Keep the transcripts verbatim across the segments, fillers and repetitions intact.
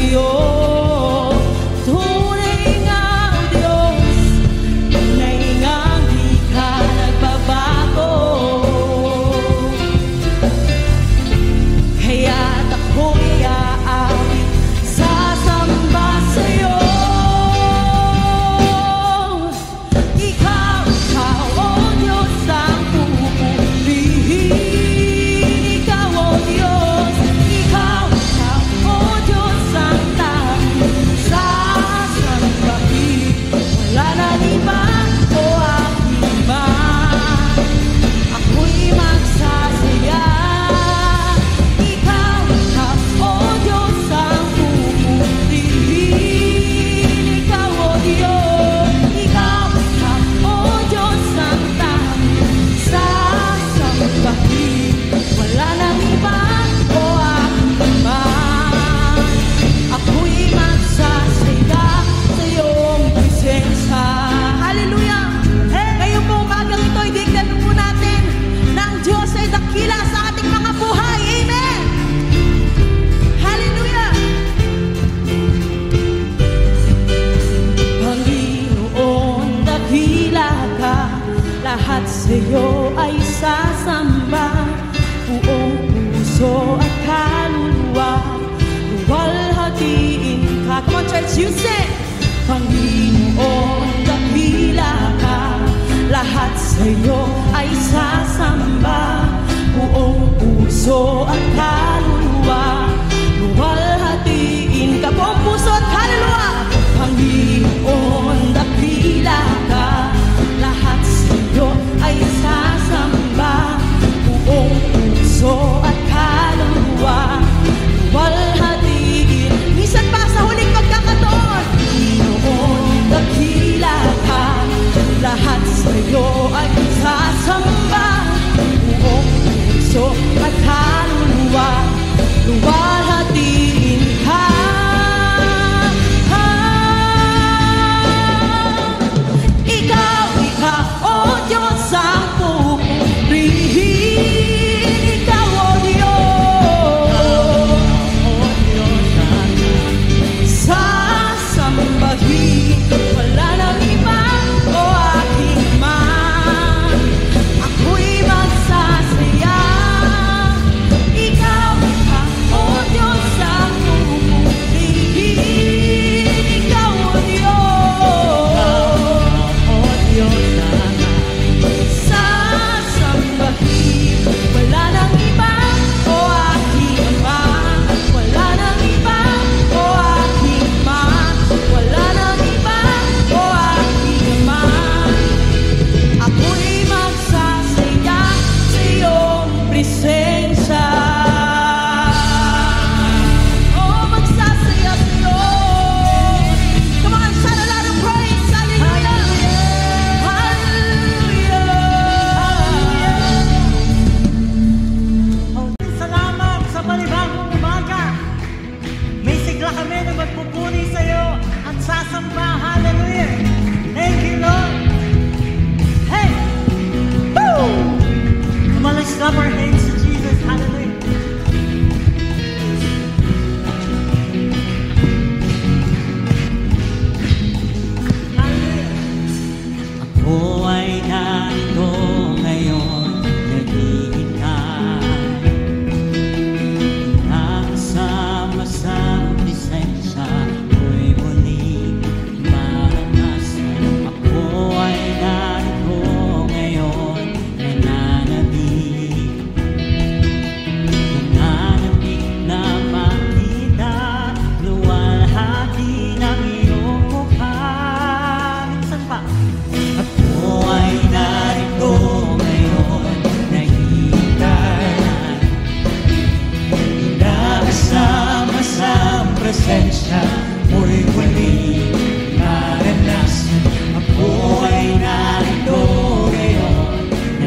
Diyos, tunay ngang Diyos, tunay ngang di ka nagbabago. Kaya't ako'y aawit, sasamba sa'yo. Ikaw, ikaw, O Diyos, ang pupurihin. Ikaw, O Diyos, ikaw, ikaw, O Diyos, ang tanging sasambahin. Wala na iba o aking man, ako'y magsasaya. Ikaw, ikaw, O Diyos, ang pupurihin. Ikaw, O Diyos, ikaw, ikaw, O Diyos, ang tanging sasambahin. Wala nang iba o aking man, ako'y magsasaya sa iyong presensya. Hallelujah! Ngayon po umagang ito, idignan po natin na ang Diyos ay dakila sa ating mga buhay. Amen! Hallelujah! Panginoon, dakila ka, lahat sa'yo ay sasamba. Buong puso at kaluluwa, luwalhatiin ka. Come on, church, you sing! Panginoon, dakila ka, lahat sa'yo ay sasamba. Buong puso at kaluluwa, luwalhatiin ka. Buong puso at kaluluwa, Panginoon, dakila ka, lahat sa'yo ay sasamba. Buong puso at kaluluwa, luwalhatiin. Minsan pa sa huling pagkakataon, Panginoon, dakila ka, lahat sa'yo ay sasamba. Buong puso at kaluluwa, luwalhatiin ka. Ikaw, ikaw, O Diyos, ang pupurihin. Ikaw, O Diyos, sasambahin. Wala nang iba o aking man, ako'y magsasaya. Ikaw, ikaw, O Diyos, ang pupurihin. Ikaw, O Diyos, sasambahin. Wala nang iba o aking man, wala nang iba o aking man, wala nang iba o aking man, ako'y magsasaya sa iyong presensya. Oh, magsasaya sa iyo. Come on, shout a lot of praise. Hallelujah! Hallelujah! Salamat sa panibagong umaga. May sigla kami na magpupuri sa iyo at sasamba. Hallelujah! Thank you, Lord. Hey! Woo! Come on, let's clap our hands to Jesus. Hallelujah! Hallelujah! Ako ay narito ngayon, naghihintay, nakasama sa presensya ko'y muling maranasan. Ako ay narito ngayon, nananabik, nananabik na makita, luwalhati ng iyong mukha. Minsan pa, ako ay narito ngayon, nahihintay, nakasama sa presensya mo'y muling maranasan. Ako ay narito ngayon,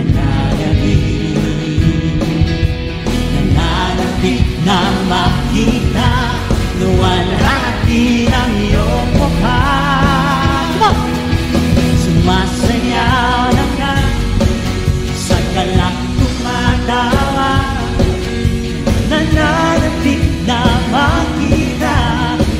nananabik, nananabik na makita, luwalhati ng iyong mukha. Sumasayaw na ka sa galak tumatawa, nananabik na makita,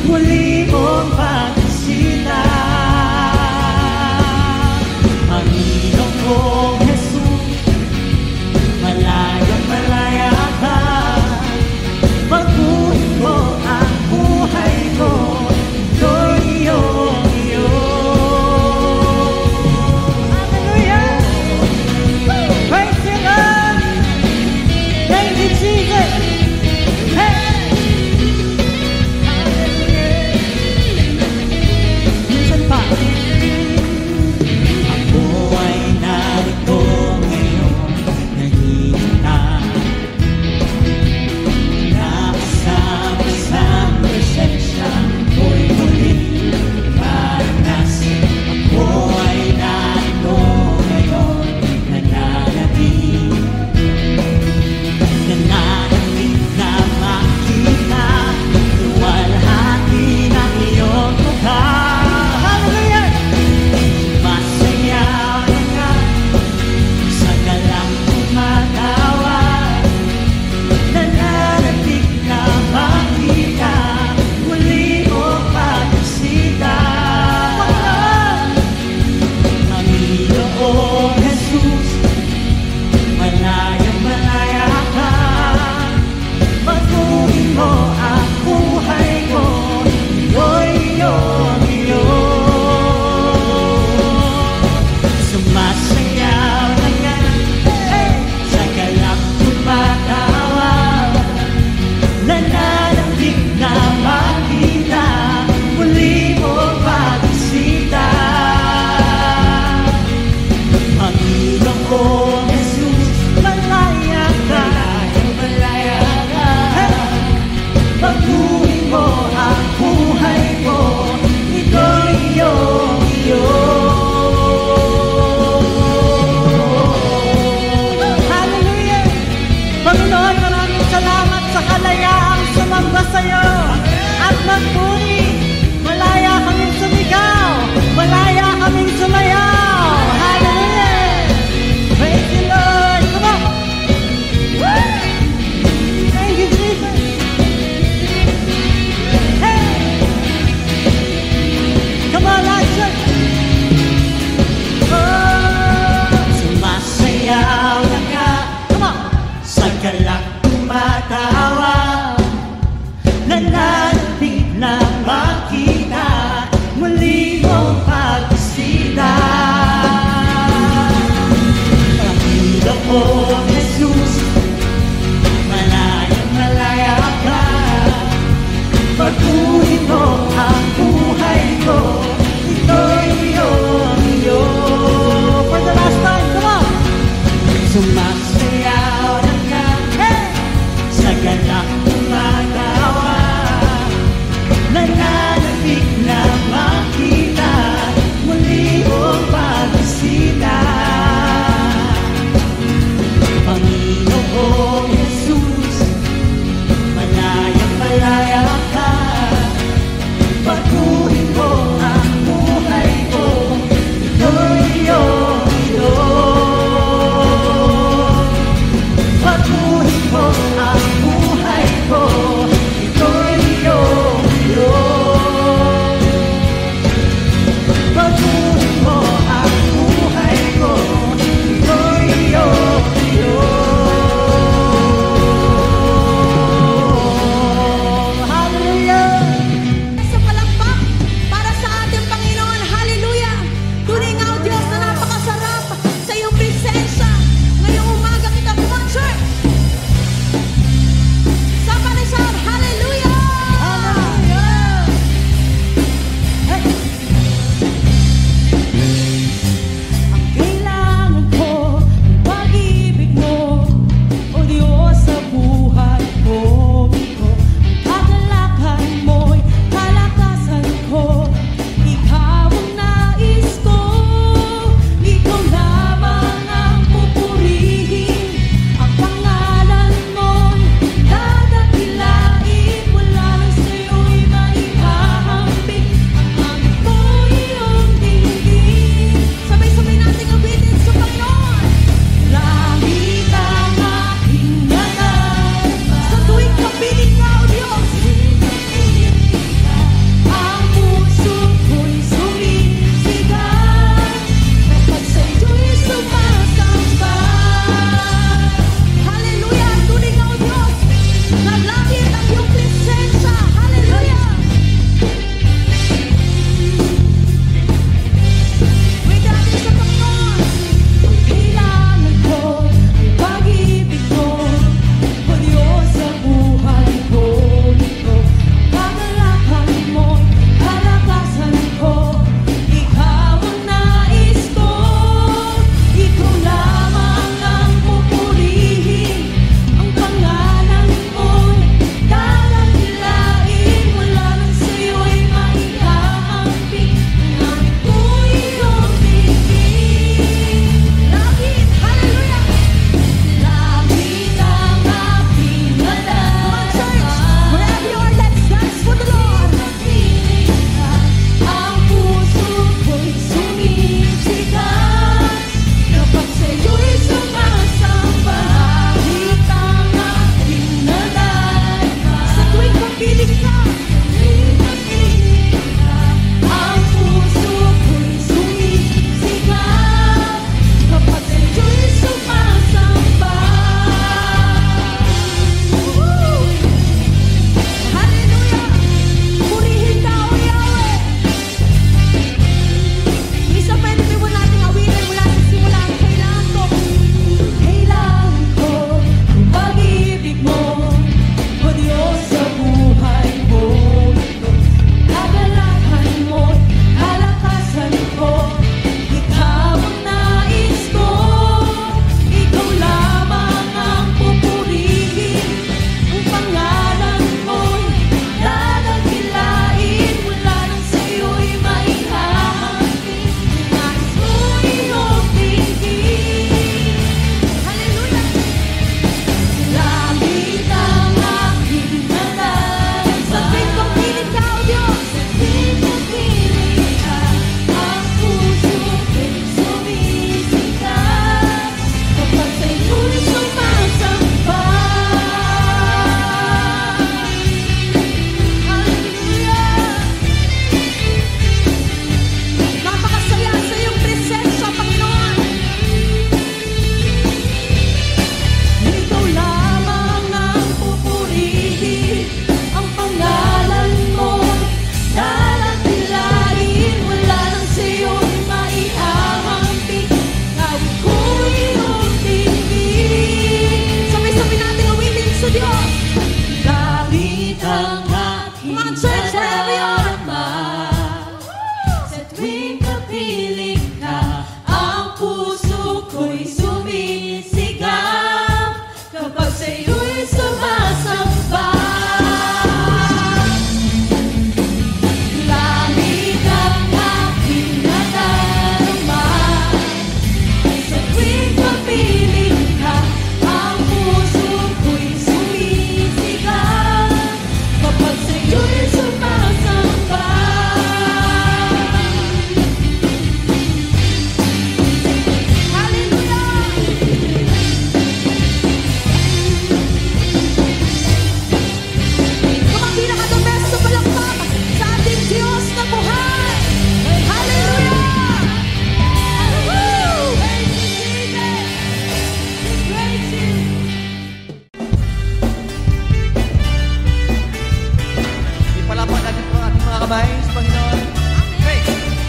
kamay sa Panginoon. Okay.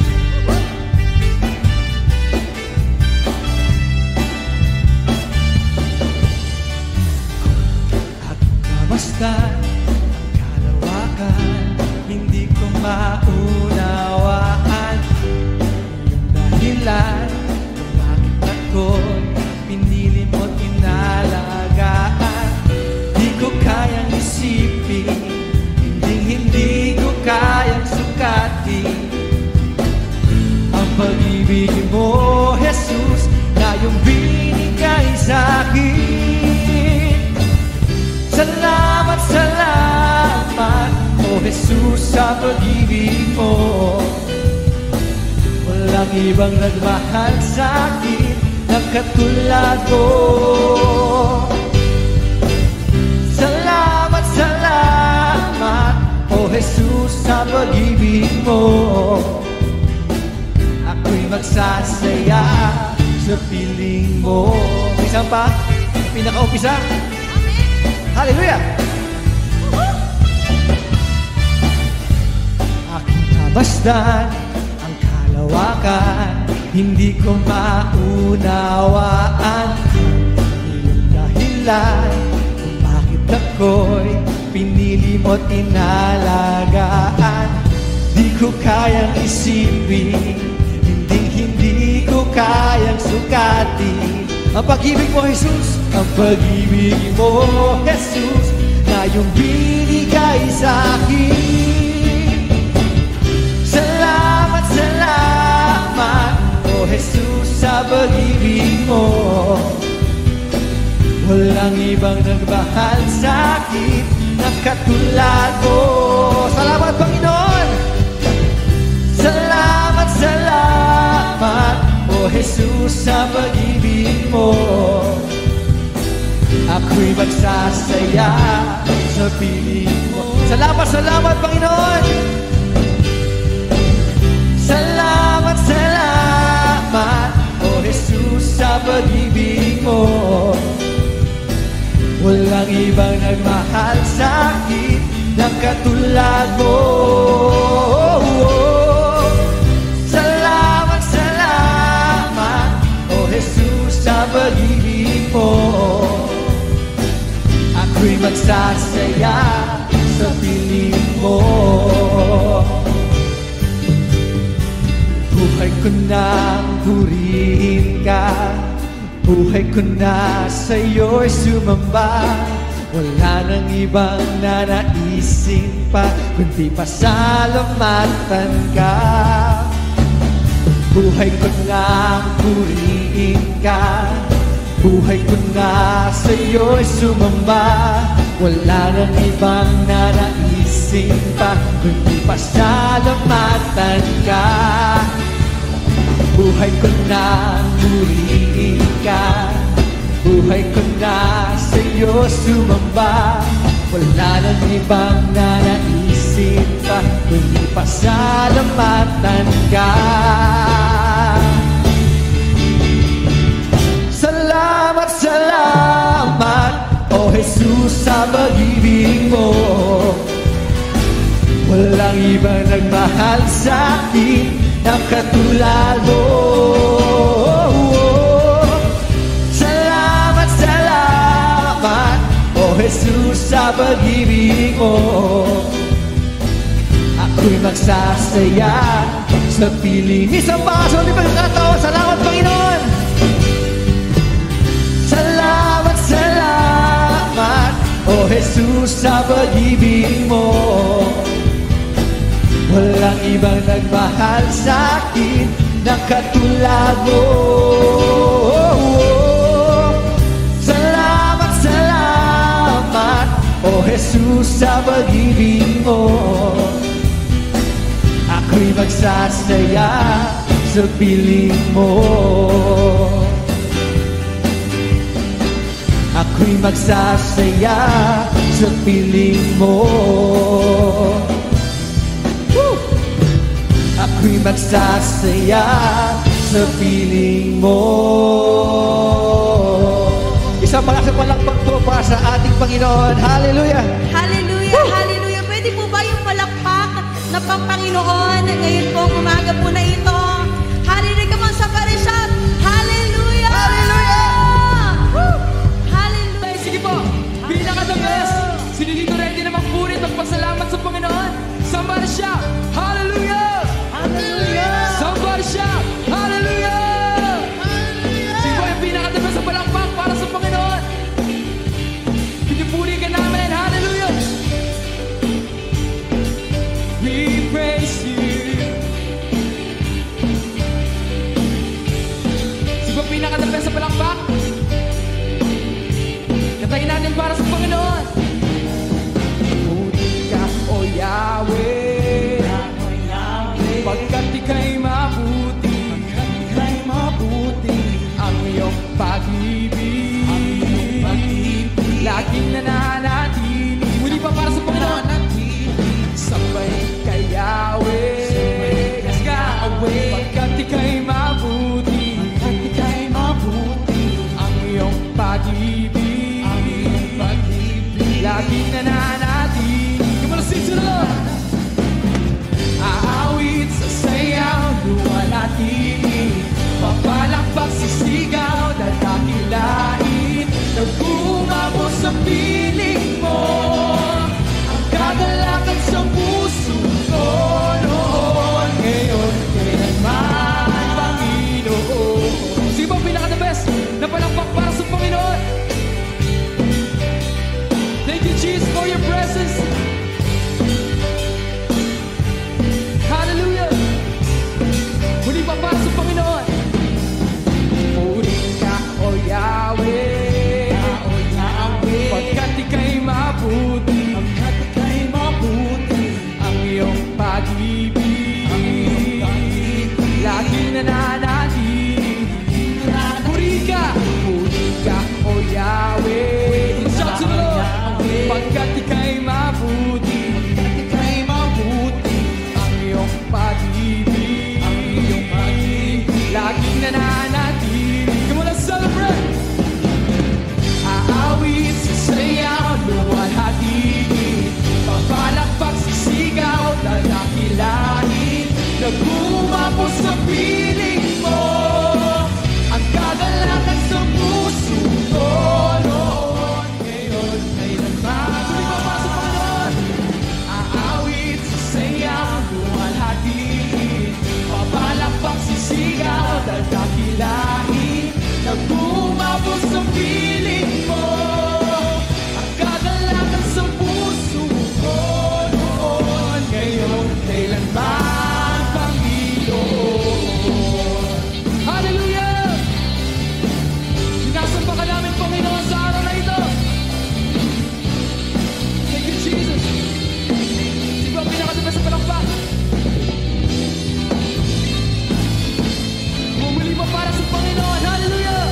At kamastan ang kalawakan, hindi ko maunawaan yung dahilan kung bakit ako'y pinili mo't inalagaan. Di ko kayang isipin, hindi ko kayang sukatin ang pag-ibig mo, Jesus, na iyong binigay sa'kin. Salamat, salamat, O Jesus, sa pag-ibig mo. Walang ibang nagmahal sa'kin na katulad mo. Salamat, salamat, O Jesus, sa pag-ibig mo. Ako'y magsasaya sa piling mo. Isang pa, pinaka-umpisa. Hallelujah! Aking kabastan ang kalawakan, hindi ko maunawaan iyong dahilan kung bakit ako'y pinili mo't inalagaan. Di ko kayang isipin, hindi, hindi ko kayang sukatin ang pag-ibig mo, Jesus. Ang pag-ibig mo, Jesus, na iyong binigay sa'kin. Salamat, salamat, O Jesus, sa pag-ibig mo. Walang ibang nagmahal sa'kin na katulad mo. Salamat, Panginoon! Salamat, salamat, O Jesus, sa pag-ibig mo. Ako'y magsasaya sa piling mo. Salamat, salamat, Panginoon! Salamat, salamat, O Jesus, sa pag-ibig mo. Walang ibang nagmahal sa'kin na katulad mo. Salamat, salamat, O Jesus, sa pag-ibig mo. Ako'y magsasaya sa piling mo. Buhay ko nang purihin ka, buhay ko na sa'yo'y sumamba. Wala nang ibang nanaisin pa, kundi pasalamatan ka. Buhay ko nang purihin ka, buhay ko na sa'yo'y sumamba. Wala nang ibang nanaisin pa, kundi pasalamatan ka. Buhay ko na purihin ka, buhay ko na sa'yo sumamba. Wala nang ibang nanaisin pa, kundi pasalamatan ka. Salamat, salamat, O Jesus, sa pag-ibig mo. Walang ibang nagmahal sa'kin na katulad mo. Salamat, salamat, O Jesus, sa pag-ibig mo. Ako'y magsasaya sa piling. Isang paso, di ba nagkataon? Salamat, Panginoon! Salamat, salamat, O Jesus, sa pag-ibig mo. Walang ibang nagmahal sa'kin na katulad mo. Salamat, salamat, O Jesus, sa pag-ibig mo. Ako'y magsasaya sa piling mo. Ako'y magsasaya sa piling mo. Woo! Ako'y magsasaya sa piling mo. Isang malaking palakpak po para sa ating Panginoon. Hallelujah! Hallelujah, hallelujah. Pwede po ba yung palakpak na mga pang-Panginoon, ngayon pong umaga po na ito. Hallelujah, come on, somebody shout, Hallelujah! Hallelujah! Woo! Hallelujah! Sige po, bilang ka the best. Sino dito ready na magpunit at pasalamat sa Panginoon? Somebody shout, Hallelujah! Hallelujah! Somebody shout, Hallelujah! Sige po, yung pinaka the best sa palakpak para sa Panginoon. Pinipuli ka namin, Hallelujah! We praise you. Sige po, pinaka the best sa palakpak. Katayin natin para sa Panginoon. Puri ka, O Yahweh, pagkat ika'y mabuti, ang iyong pag-ibig, laging nananatili. Muli pa para sa Panginoon. Sabay kay Yahweh, yes ka, pagkat ika'y mabuti, ang iyong pag-ibig, laging nananatili. Come on, sing to the Lord. Aawit sa sayaw, luwalhati, papalakpak, sisigaw, dadakilain, nag-umabot sa piling mo, ang kagalakan sa puso ko noon, ngayon, kailanman, Panginoon. Sige ba, pinaka the best na palakpak para sa Panginoon? Thank you, Jesus, for your presence. Hallelujah. Muli pa para sa Panginoon. Puri ka, O Yahweh, pagkat ika'y mabuti, ang iyong pag-ibig, laging nananatili. Puri ka, puri ka, O Yahweh. Shout to the Lord. Pagkat ika'y mabuti, ang iyong pag-ibig, laging nananatili. Come on, let's celebrate. Aawit sa sayaw, luwalhati, papalakpak, sisigaw, dadakilain, nag-umabot sa piling mo, ang kagalakan sa puso ko noon, ngayon, kailanman. Tuloy pa para sa Panginoon. Aawit sa sayaw, luwalhati, papalakpak, sisigaw, dadakilain, nag-umabot sa piling mo, ang kagalakan sa puso ko noon, ngayon, kailanman, Panginoon. Hallelujah! Sinasamba ka namin, Panginoon, sa araw na ito. Thank you, Jesus. Sige ba, pinakatibay sa palakpak. Bumuli pa para sa Panginoon. Hallelujah!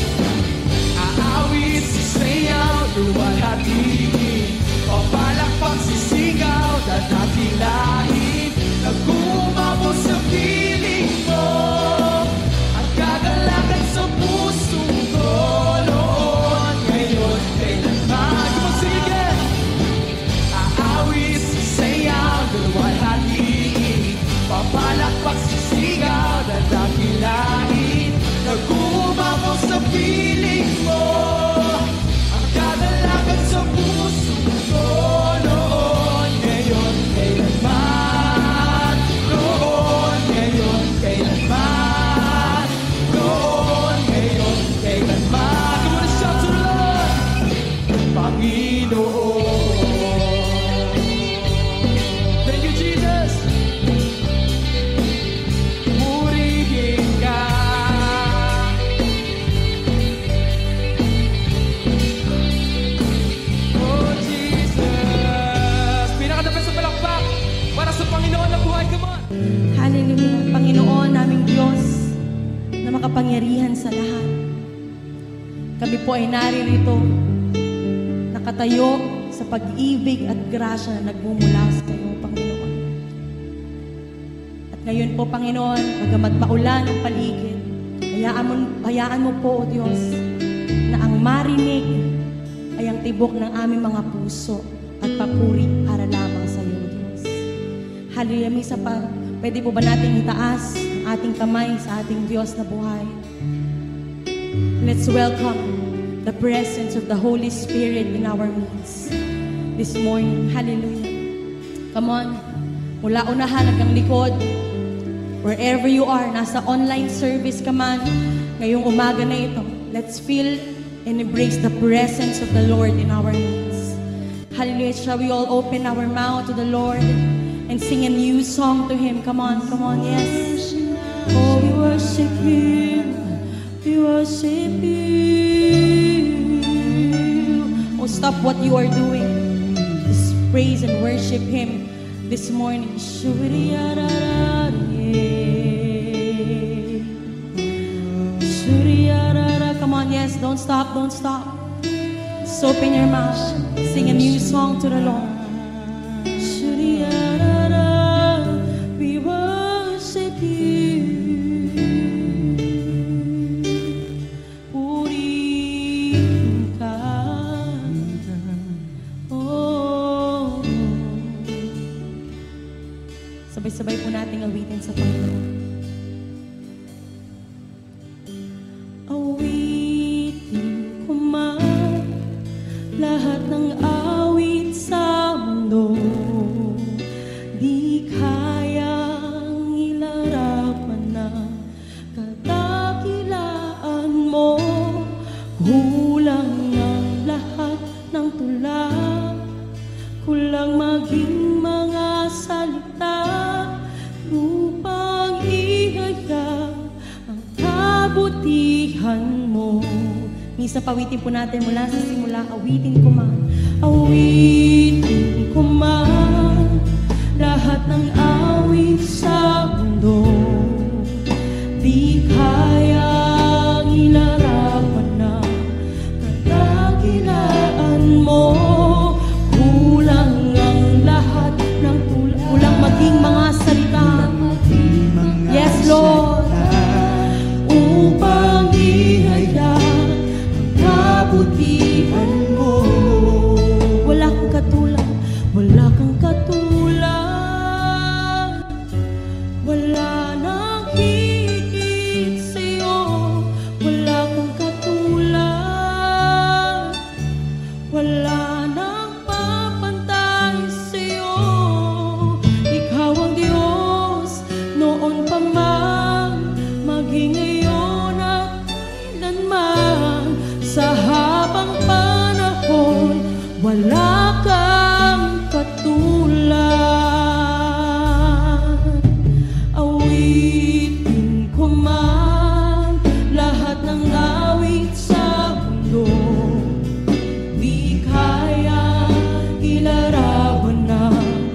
Aawit sa sayaw, luwalhati, papalakpak, sisigaw, dadakilain, nag-umabot sa piling mo, ang kagalakan sa puso ko noon, ngayon, kailanman. Come on, sing again. Aawit sa sayaw, luwalhati, papalakpak, sisigaw, dadakilain, nag-umabot sa piling mo, ang kagalakan sa puso ko noon, ngayon, kailanman, noon, ngayon, kailanman, noon, ngayon, kailanman. Come on, shout to the Lord. Panginoon. Thank you, Jesus. Purihin ka. Oh, Jesus. Pinakadapit sa palakpak para sa Panginoon na buhay. Come on. Hallelujah, Panginoon naming Diyos na makapangyarihan sa lahat. Kami po ay naririto, nakatayo sa pag-ibig at grasya na nagmumula sa iyo, Panginoon. At ngayon po, Panginoon, bagamat paulan ang paligid, hayaan mo, hayaan mo po, O Diyos, na ang marinig ay ang tibok ng aming mga puso at papuri para lamang sa iyo, Diyos. Hallelujah. May isa pa. Pwede po ba natin itaas ang ating kamay sa ating Diyos na buhay? Let's welcome the presence of the Holy Spirit in our midst this morning. Hallelujah. Come on. Mula unahan hanggang likod. Wherever you are, nasa online service ka man, ngayong umaga na ito, let's feel and embrace the presence of the Lord in our midst. Hallelujah. Shall we all open our mouth to the Lord and sing a new song to Him? Come on, come on, yes. Oh, we worship Him. We worship You. Oh, stop what you are doing. Just praise and worship Him this morning. Come on, yes, don't stop, don't stop. Just open your mouth. Sing a new song to the Lord. We worship You. Purihin ka. Oh. Sabay-sabay po nating awitin sa Panginoon. Awitin ko man lahat ng awit sa mundo, di kayang ilarapan na kadakilaan mo. Kulang ang lahat ng tula, kulang maging mga salita upang ihayag ang kabutihan mo. Misa, pawitin po natin mula sa simula. Awitin ko man, awitin ko man lahat ng awit sa mundo, di kayang ilarapan na kadakilaan mo. Kulang ang lahat ng tula, kulang maging mga salita. Yes, Lord. Upang ihayag kabutihan mo. Wala kang katulad, wala kang katulad, wala nang higit sa'yo. Wala kang katulad, wala nang papantay sa'yo. Ikaw ang Diyos noon pa man, maging ngayon at kailanman. Sa habang panahon, wala kang katulad. Awitin ko man lahat ng awit sa mundo, di kaya ilarawan na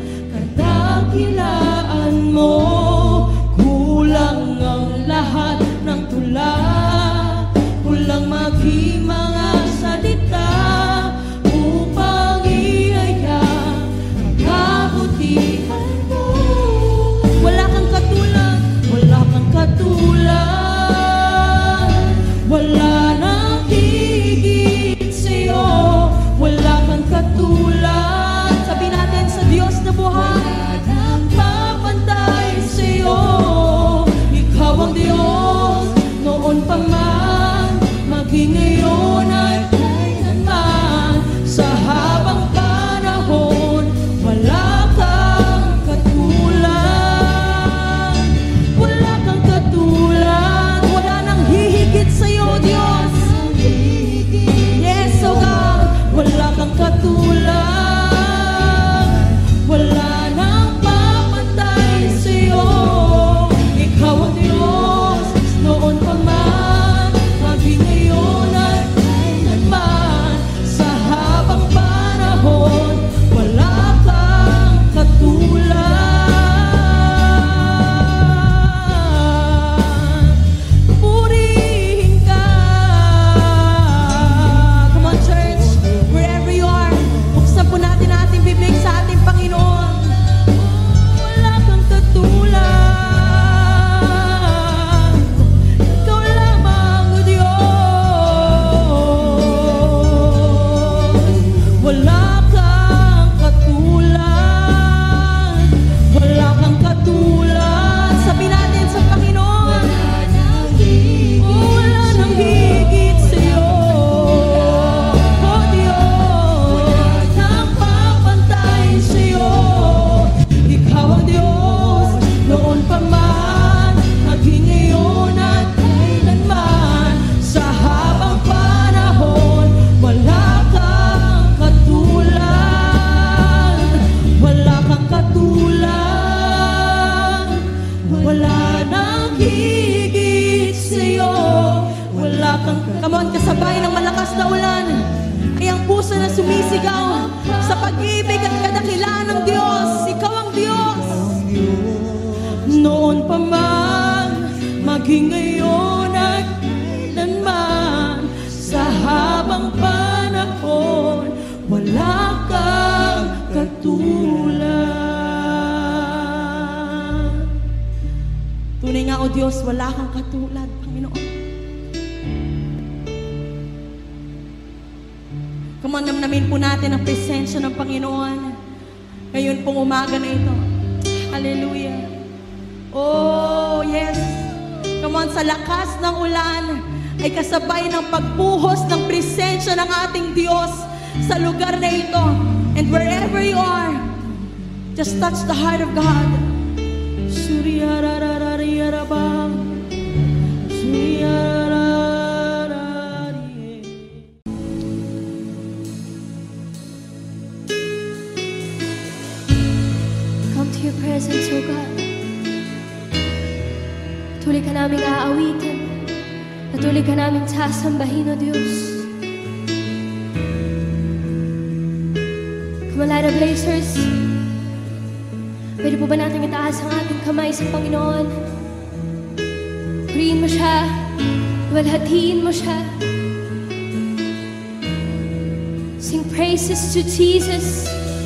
kadakilaan mo. Kulang ang lahat ng tula, kulang maging mga salita upang ihayag ang kabutihan mo. Wala kang katulad, wala higit sa'yo. Wala kang, come on, kasabay ng malakas na ulan ay ang puso na sumisigaw sa pag-ibig at kadakilaan ng Diyos. Ikaw ang Diyos. Noon pa man, maging ngayon at kailanman, sa habang panahon, wala kang katulad. Tunay nga, O Diyos, wala kang katulad, Panginoon. Kumanamnamin po natin ang presensya ng Panginoon ngayon pong umaga na ito. Hallelujah. Oh, yes. Come on, sa lakas ng ulan ay kasabay ng pagbuhos ng presensya ng ating Diyos sa lugar na ito. And wherever you are, just touch the heart of God. Suriyarararariyarabang, suriyarararariyarabang. Your presence, O God. Patuloy ka naming aawitin. Patuloy ka naming sasambahin, O Diyos. Kamalada Blazers, pwede po ba natin itaas ang ating kamay sa Panginoon? Purihin mo siya. Walhatiin mo siya. Sing praises to Jesus.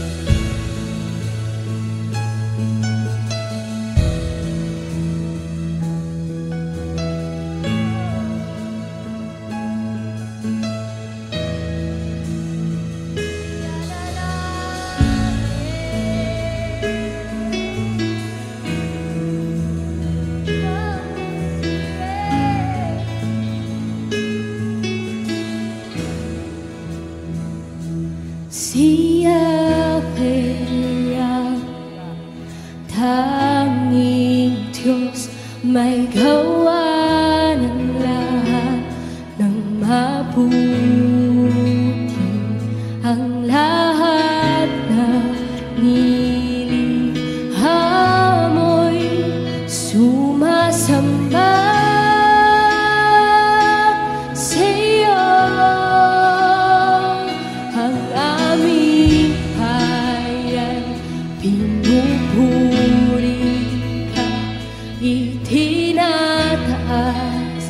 Si Yahweh ang tanging Diyos, may gawa ng lahat ng mabuti. Ang lahat na nilihamoy sumasamba sa'yo. Ang aming bayan, pinupuri ka, itinataas,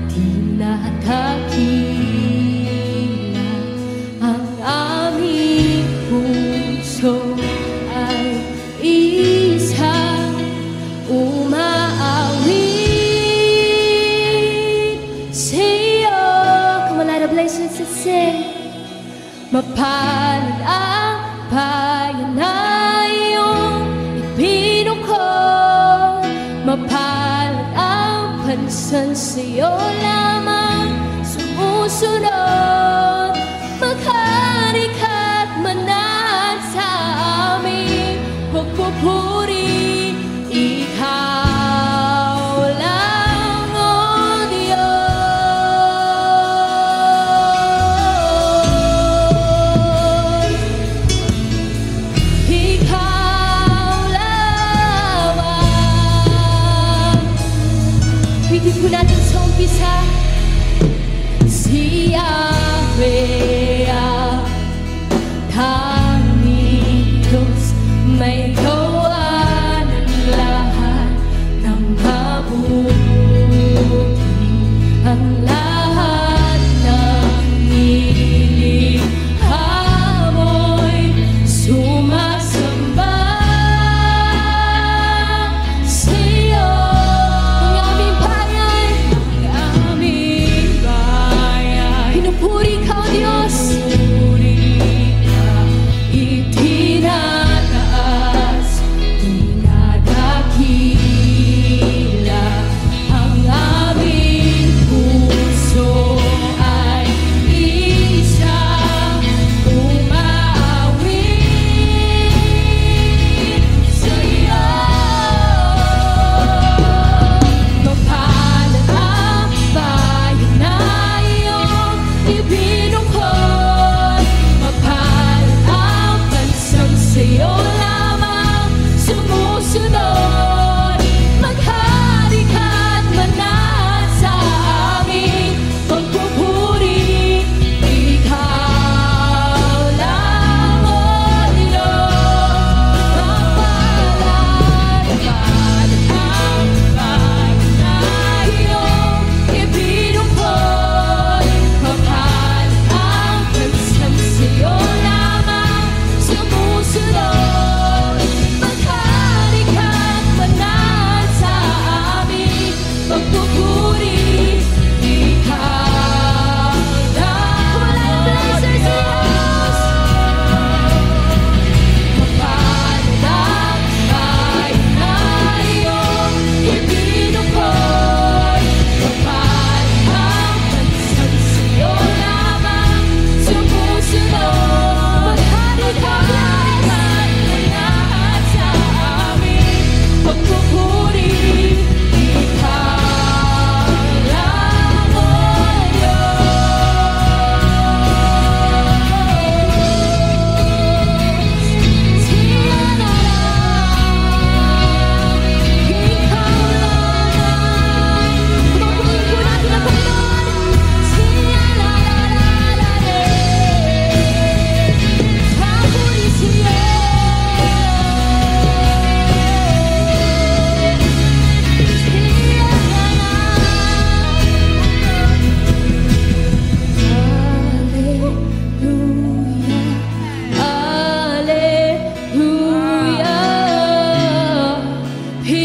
tinatakila. Ang aming puso ay isang umaawit sa'yo. Come on, let the blessings to sing. Mapalad ang bayan na iyong ibinuko. Mapalad ang bansan sa'yo lamang sumusunod. Maghari ka't manahan sa aming pagpupuri. Ikaw lang, O Diyos. Ikaw lamang. Bigyan po natin sa umpisa. Si Yahweh ang tanging Diyos, may gawa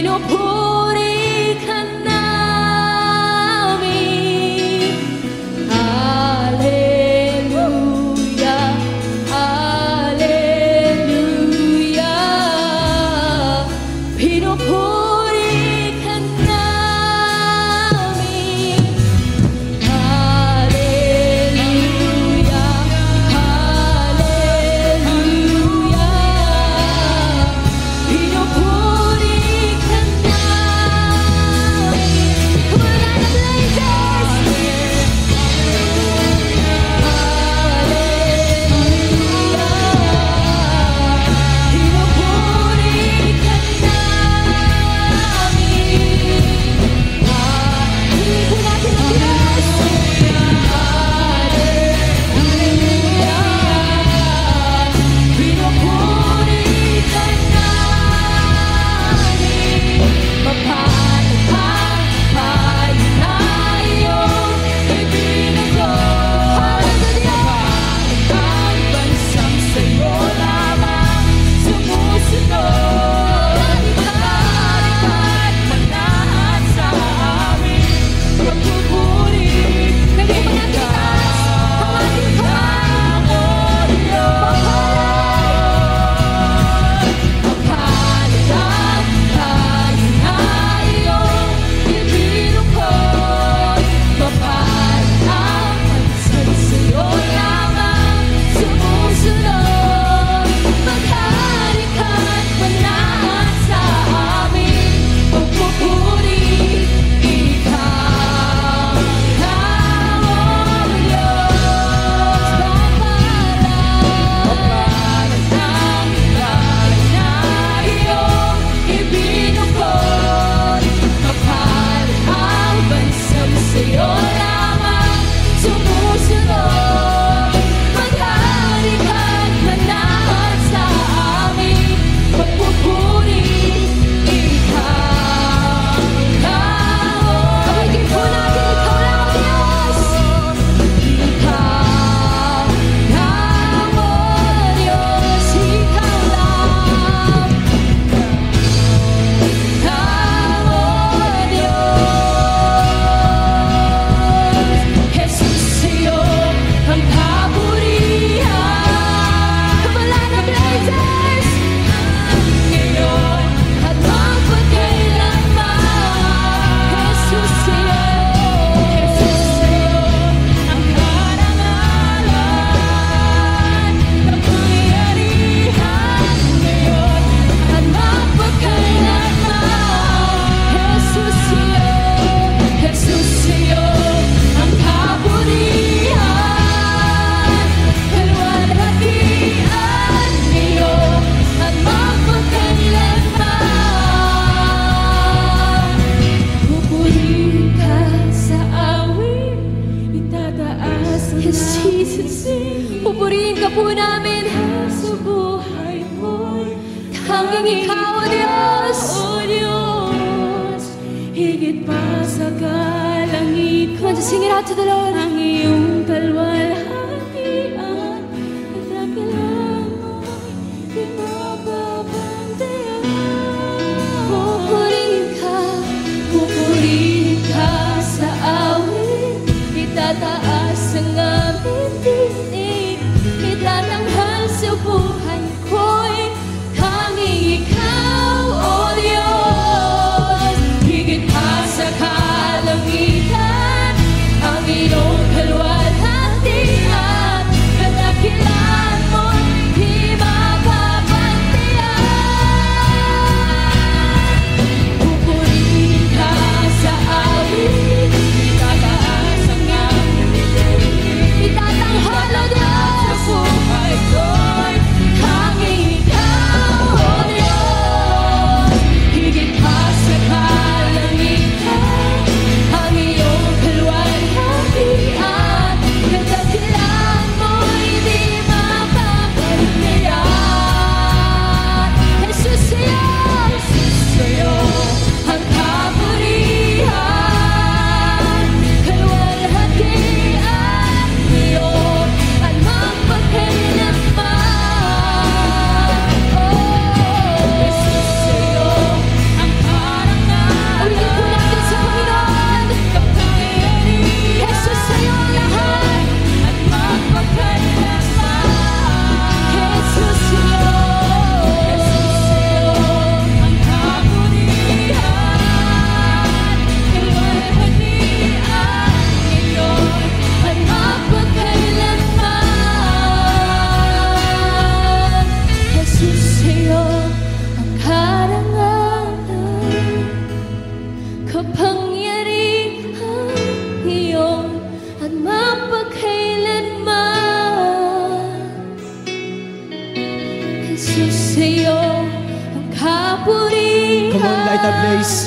pinupuri ka namin. Alleluia, Alleluia, pinupuri ka namin. Alleluia, Alleluia, pinupuri ka namin. Come on, Light of Blazers! Yes, Jesus, pupurihin ka po namin sa buhay mo. Tanging ikaw, O Diyos, O Diyos, higit pa sa kalangitan. Come on, just sing it out to the Lord. Ang iyong kalwalhatian at dakilang mo'y di mapapantayan. Pupurihin ka, pupurihin ka sa awit, itataas ang aming tinig, itatanghal sa buhay ko'y tanging ikaw, O Diyos, higit pa sa kalangitan, ang iyong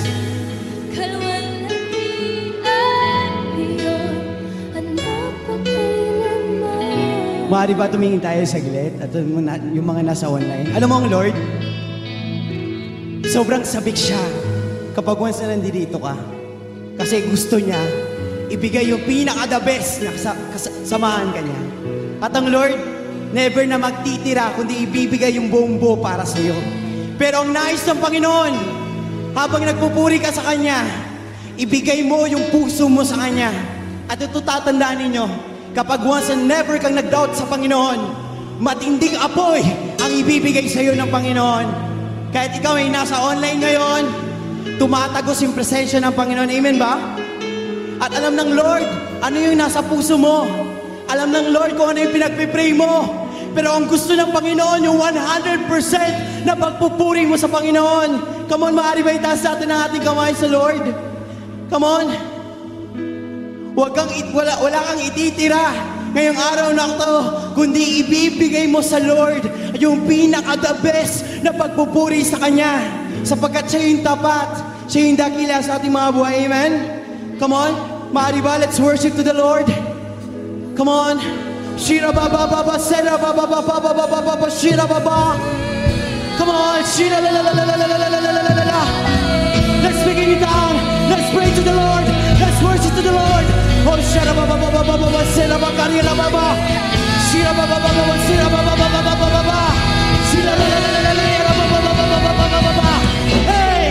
kalwalhatian iyon at mapakailanman. Maaari ba tumingin tayo saglit at yung mga- yung mga nasa online? Alam mo ang Lord, sobrang sabik siya kapag once na nandito ka. Kasi gusto niya ibigay yung pinaka-the best na kasa- kas- samahan ka niya. At ang Lord, never na magtitira kundi ibibigay yung buong buo para sa iyo. Pero ang nais ng Panginoon, habang nagpupuri ka sa Kanya, ibigay mo yung puso mo sa Kanya. At ito tatandaan ninyo, kapag once and never kang nag-doubt sa Panginoon, matinding apoy ang ibibigay sa iyo ng Panginoon. Kahit ikaw ay nasa online ngayon, tumatagos yung presensya ng Panginoon. Amen ba? At alam ng Lord, ano yung nasa puso mo. Alam ng Lord kung ano yung pinagpipray mo. Pero ang gusto ng Panginoon, yung one hundred percent na pagpupuri mo sa Panginoon. Come on, maaari ba itaas natin ang ating kamay sa Lord? Come on. Huwag kang, it, wala, wala kang ititira ngayong araw na ito, kundi ibibigay mo sa Lord yung pinaka-the best na pagpupuri sa Kanya. Sapagkat siya yung tapat, siya yung dakila sa ating mga buhay. Amen? Come on. Maaari ba? Let's worship to the Lord. Come on. Shira baba baba sera baba baba baba baba shira baba. Come on. Shira la la la la la la la la la la la. Let's begin it down. Let's pray to the Lord. Let's worship to the Lord. Oh shira baba baba baba baba sera baba la baba. Shira baba baba baba sera baba baba baba baba. Shira la la la la la la baba baba baba baba baba. Hey.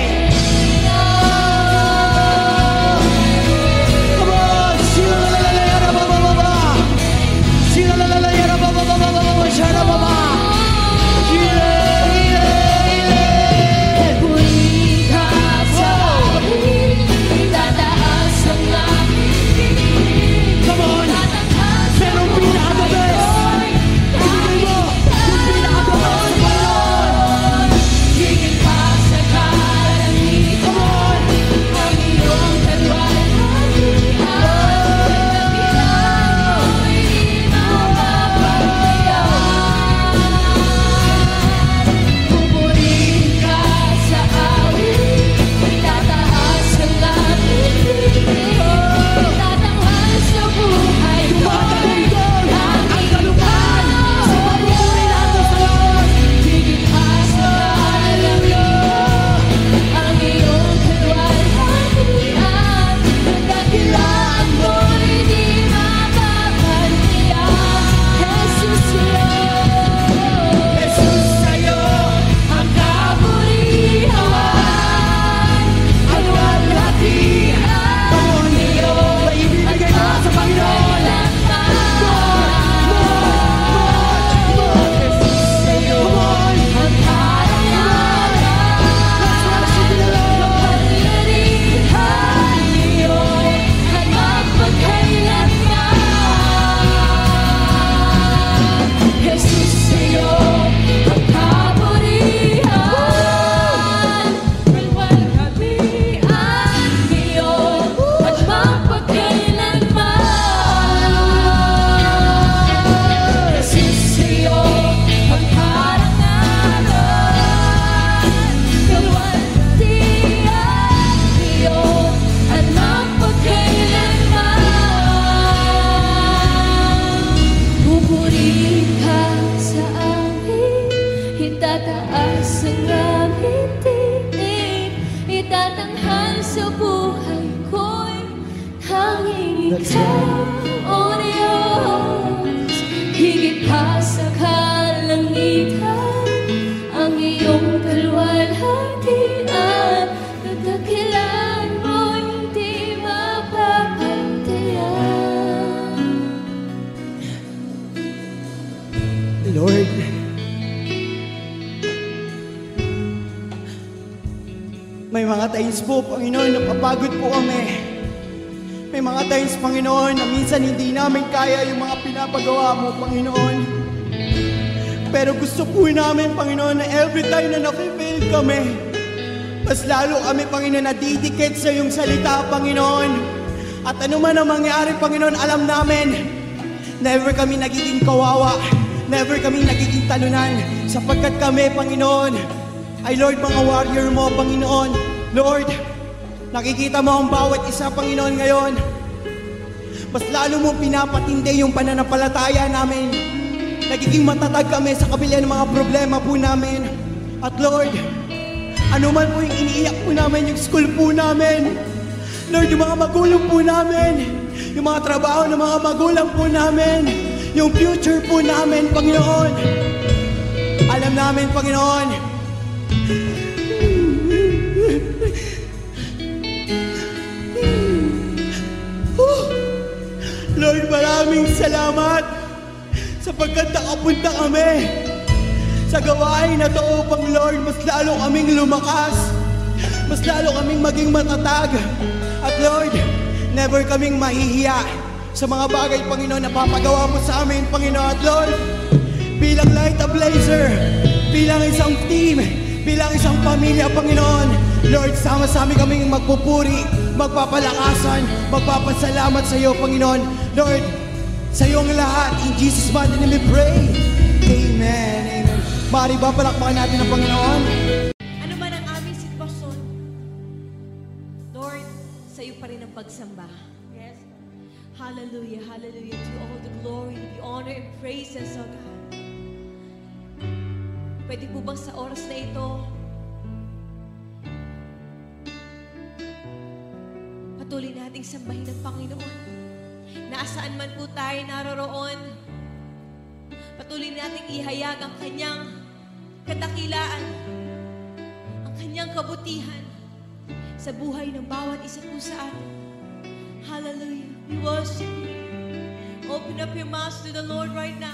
O Diyos, higit pa sa kalangitan, ang iyong kalwalhatian, nagdakilan mo'y hindi mapapantayan. Lord, may mga times po, Panginoon, napapagod po kami. May mga times, Panginoon, na minsan hindi namin kaya yung mga pinapagawa mo, Panginoon. Pero gusto po namin, Panginoon, na every time na nafe-fail kami, mas lalo kami, Panginoon, nadidikit sa iyong salita, Panginoon. At ano man ang mangyari, Panginoon, alam namin, never kami nagiging kawawa, never kami nagiging talunan, sapagkat kami, Panginoon, ay Lord, mga warrior mo, Panginoon. Lord, Nakikita mo ang bawat isa, Panginoon, ngayon. Mas lalo mo pinapatindi yung pananampalataya namin. Nagiging matatag kami sa kabila ng mga problema po namin. At Lord, ano man po yung iniiyak po namin, yung school po namin. Lord, yung mga magulang po namin, yung mga trabaho ng mga magulang po namin, yung future po namin, Panginoon. Alam namin, Panginoon, Lord, maraming salamat sapagkat nakapunta kami sa gawain na to upang, Lord, mas lalo kaming lumakas, mas lalo kaming maging matatag. At Lord, never kaming mahihiya sa mga bagay, Panginoon, na papagawa mo sa amin, Panginoon. At Lord, bilang Light of Blazer, bilang isang team, bilang isang pamilya, Panginoon, Lord, sama-sami kaming magpupuri, magpapalakasan, magpapasalamat sa iyo, Panginoon. Lord, sa iyo ang lahat. In Jesus' mighty name we pray. Amen. Amen. Mari ba palakpakan natin ang Panginoon? Ano man ang aming sitwasyon, Lord, sa iyo pa rin ang pagsamba. Yes. Hallelujah, hallelujah. To all the glory, the honor, and praises, O God. Pwede po bang sa oras na ito, patuloy nating sambahin ang Panginoon. Nasaan man po tayo naroroon, patuloy nating ihayag ang Kanyang kadakilaan, ang Kanyang kabutihan sa buhay ng bawat isa po sa atin. Hallelujah. We worship you. Open up your mouths to the Lord right now.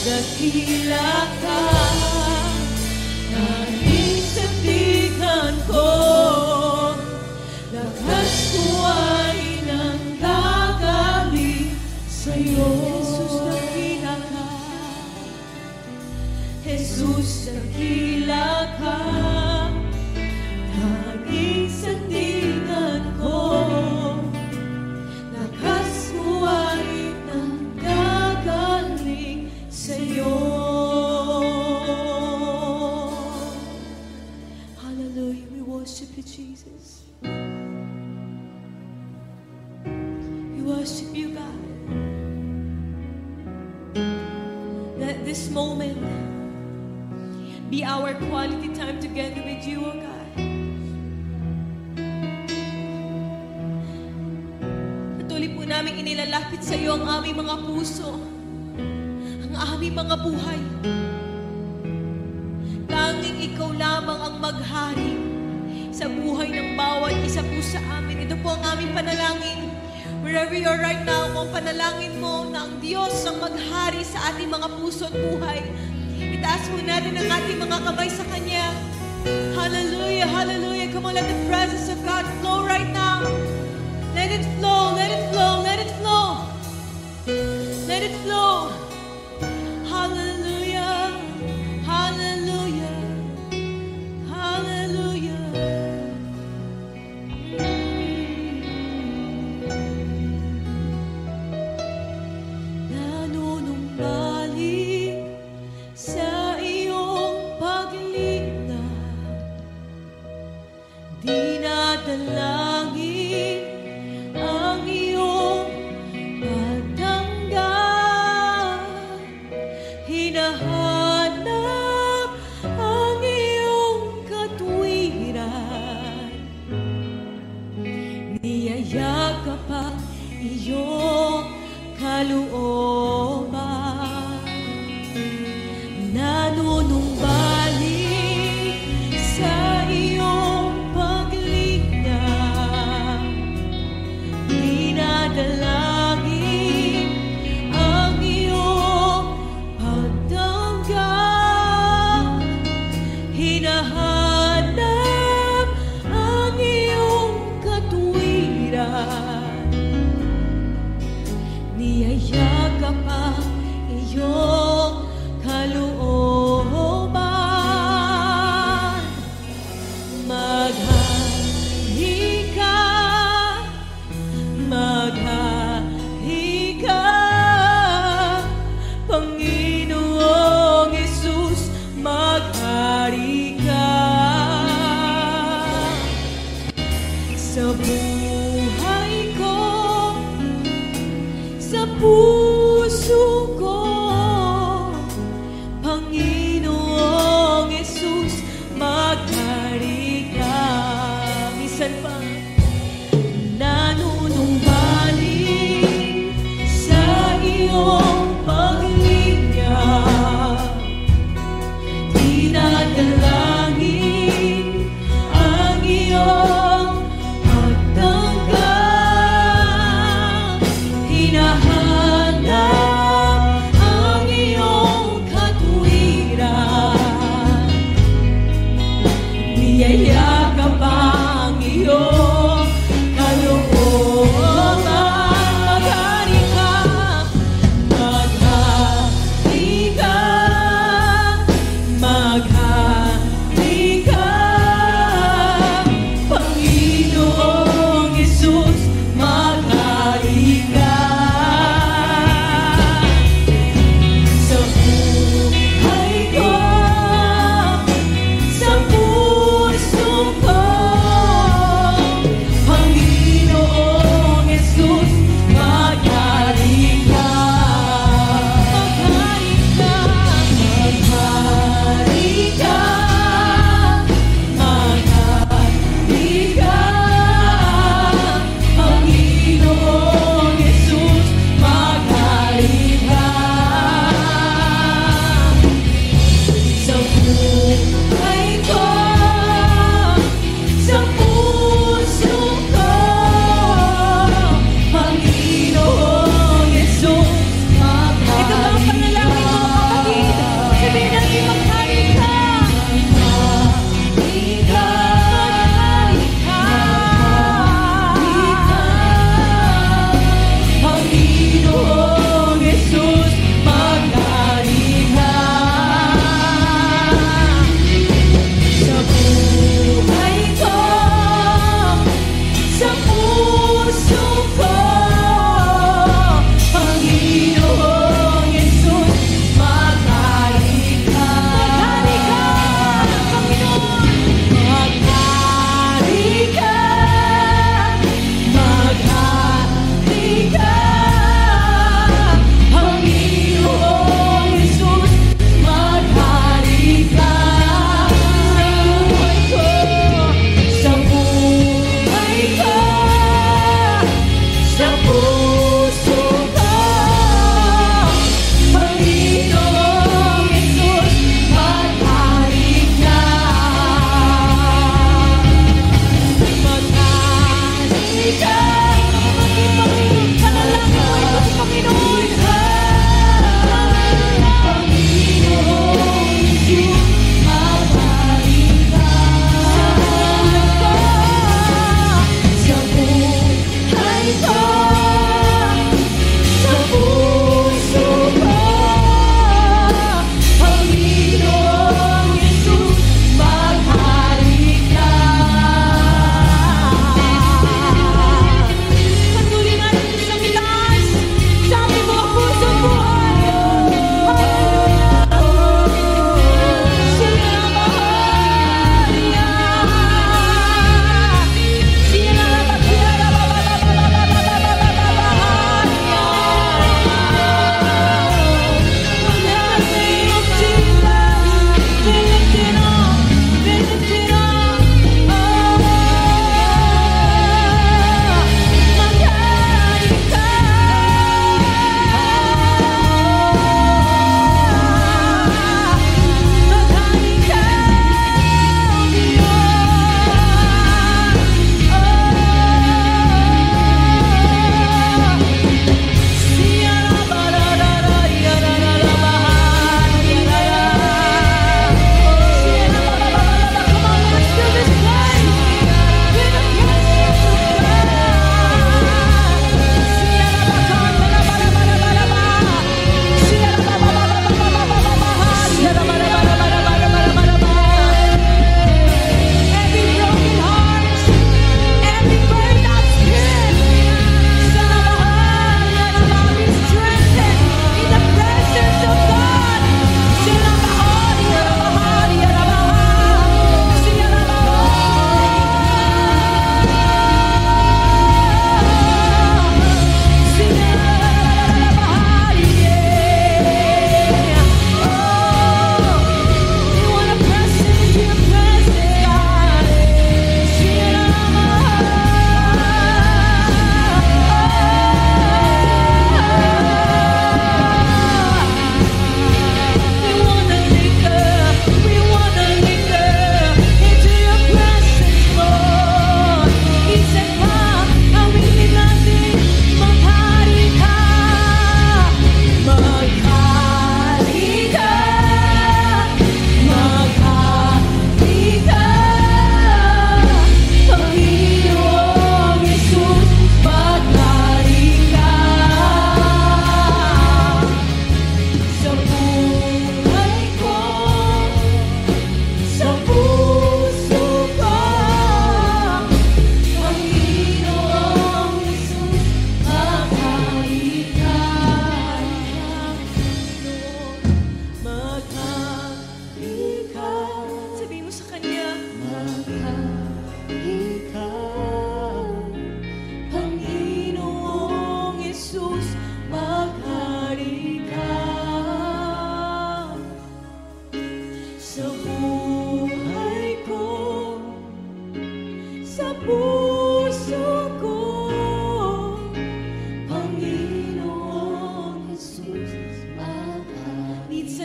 dakila ka, tanging sandigan ko, lakas ko ay nanggagaling sa'yo. Jesus, dakila ka, Jesus, dakila ka, tanging sandigan ko, lakas ko ay nanggagaling sa'yo. Hallelujah, we worship you, Jesus. We worship you, God. Let this moment be our quality time together with you, O God. Patuloy po namin inilalapit sa iyo ang aming mga puso, ang aming mga buhay. Tanging ikaw lamang ang maghari sa buhay ng bawat isa po sa amin. Ito po ang aming panalangin. Wherever you are right now, kung panalangin mo na ang Diyos ang maghari sa ating mga puso at buhay, itaas mo natin ang ating mga kamay sa Kanya. Hallelujah, hallelujah. Come on, let the presence of God flow right now. Let it flow, let it flow, let it flow. Let it flow. Hallelujah, hallelujah, hallelujah. Nanunumbalik sa iyong paglingap, dinadalangin ang iyong pagtanggap, hinahanap ang iyong katwiran, niyayakap ang iyong kalooban. Nanunumbalik sa iyong paglingap, dinadalangin ang iyong pagtanggap,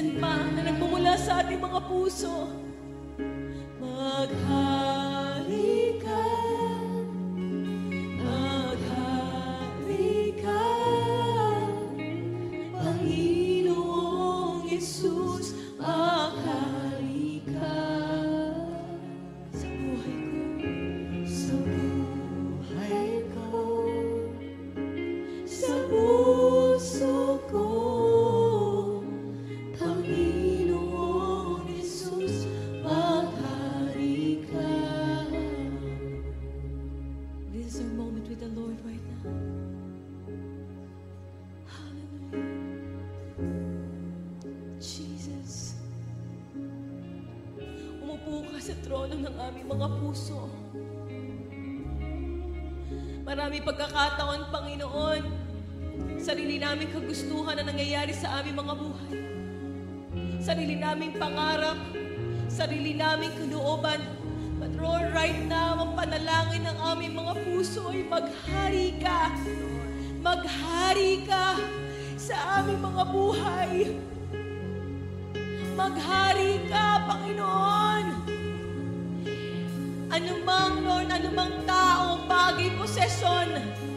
minsan pa na nagmumula sa ating mga puso. Maghari ka, maghari ka, Panginoong Yesus, maghari ka sa buhay ko, sa buhay ko, sa puso ko, Panginoong Yesus, maghari ka. This is our moment with the Lord right now. Hallelujah. Jesus. Umupo ka sa trono ng aming mga puso. Marami pagkakataon, Panginoon, sarili naming kagustuhan na nangyayari sa aming mga buhay. Sarili naming pangarap, sarili naming kalooban. But Lord, right now, ang panalangin ng aming mga puso ay maghari ka. Maghari ka sa aming mga buhay. Maghari ka, Panginoon. Anumang, Lord, anumang tao, bagay, posesyon,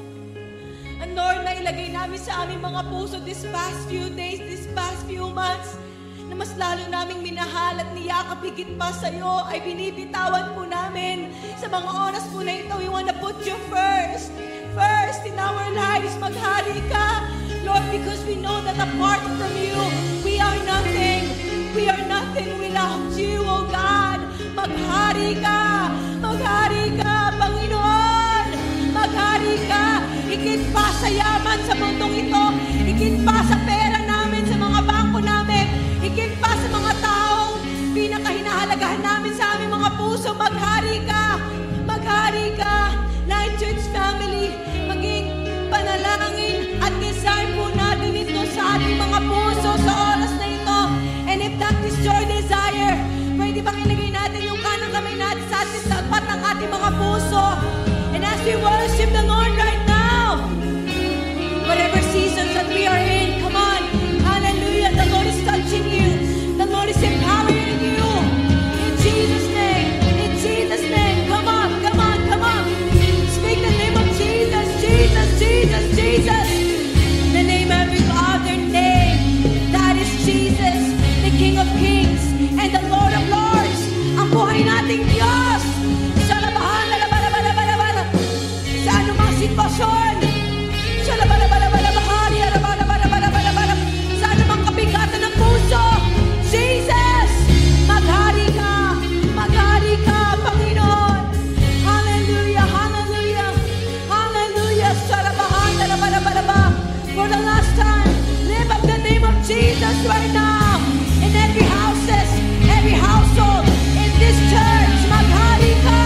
and Lord, na ilagay namin sa aming mga puso this past few days, this past few months, na mas lalo naming minahal at niyakap higit pa sa'yo, ay binibitawan po namin. Sa mga oras po na ito, we want to put you first. First in our lives, maghari ka, Lord, because we know that apart from you, we are nothing. We are nothing without you, oh God. Maghari ka, maghari ka, Panginoon. Maghari ka, higit pa sa yaman sa mundong ito, higit pa sa pera namin, sa mga bangko namin, higit pa sa mga taong pinakahinahalagahan namin sa aming mga puso. Maghari ka, maghari ka. Light Church family, maging panalangin at design po natin ito sa ating mga puso sa oras na ito. And if that is your desire, pwede bang ilagay natin yung kanang kamay natin sa ating tapat ng ating mga puso? And as we worship the Lord right now, whatever seasons that we are in, come on, hallelujah, the Lord is touching you. The Lord is empowering you. In Jesus' name, in Jesus' name, come on, come on, come on. Speak the name of Jesus, Jesus, Jesus, Jesus. The name every other name, that is Jesus, the King of Kings and the Lord of Lords. Ang buhay nating Diyos. Sa labahan, lalabalabalabalabala. Sa anumang sitwasyon. Sa labalabalabalabahari, lalabalabalabalabala. Sa anumang kabigatan ng puso. Jesus, maghari ka. Maghari ka, Panginoon. Hallelujah, hallelujah, hallelujah. Sa labahan, lalabalabalabalaba. For the last time, lift up the name of Jesus right now. In every houses, every household, in this church, maghari ka.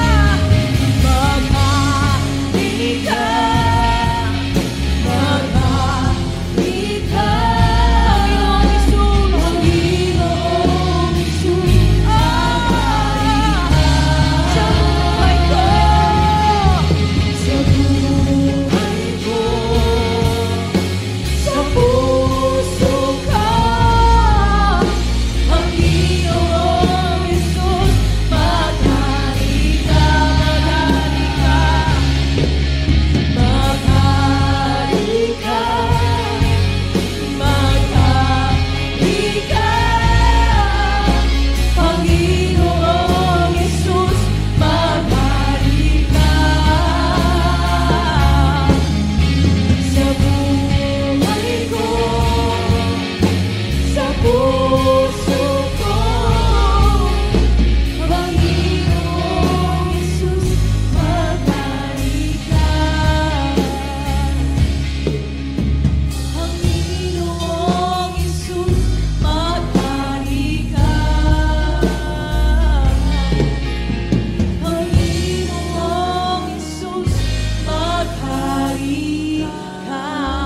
Maghari ka. Maghari ka. Panginoong Yesus, Panginoong Yesus, maghari ka. Sa buhay ko, sa buhay ko, sa puso ko, Panginoong Yesus, maghari ka, maghari ka, maghari ka, maghari ka, Panginoong Yesus, maghari ka. Sa buhay ko, sa puso ko, Panginoong Yesus, maghari ka. Panginoong Yesus, maghari ka. Panginoong Yesus, maghari ka.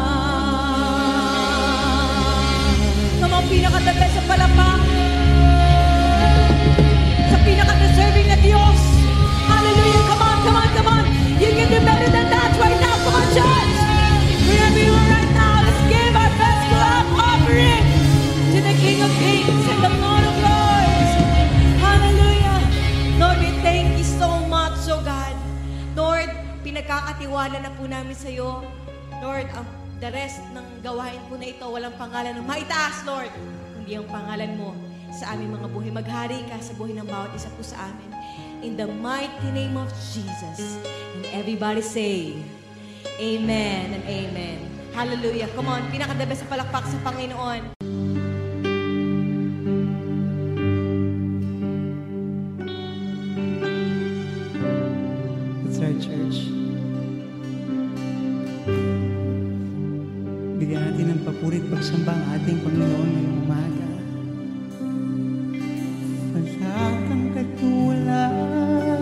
Come on, pinaka-the best sa palakpak. Sa pinaka-deserving na Diyos. Hallelujah, come on, come on, come on. You can do better than that right now. Come on, church. Wherever you are right now, let's give our best clap offering to the King of Kings pinagtitiwala na po namin sa iyo. Lord, ang the rest ng gawain po na ito, walang pangalan ng maitaas, Lord. Kundi ang pangalan mo sa aming mga buhay. Maghari ka sa buhay ng bawat isa po sa amin. In the mighty name of Jesus. And everybody say, Amen and Amen. Hallelujah. Come on, pinaka-the best sa palakpak sa Panginoon. That's right, church. Bigyan natin ng papurit pagsamba ang ating Panginoon ngayong umaga. Wala kang katulad.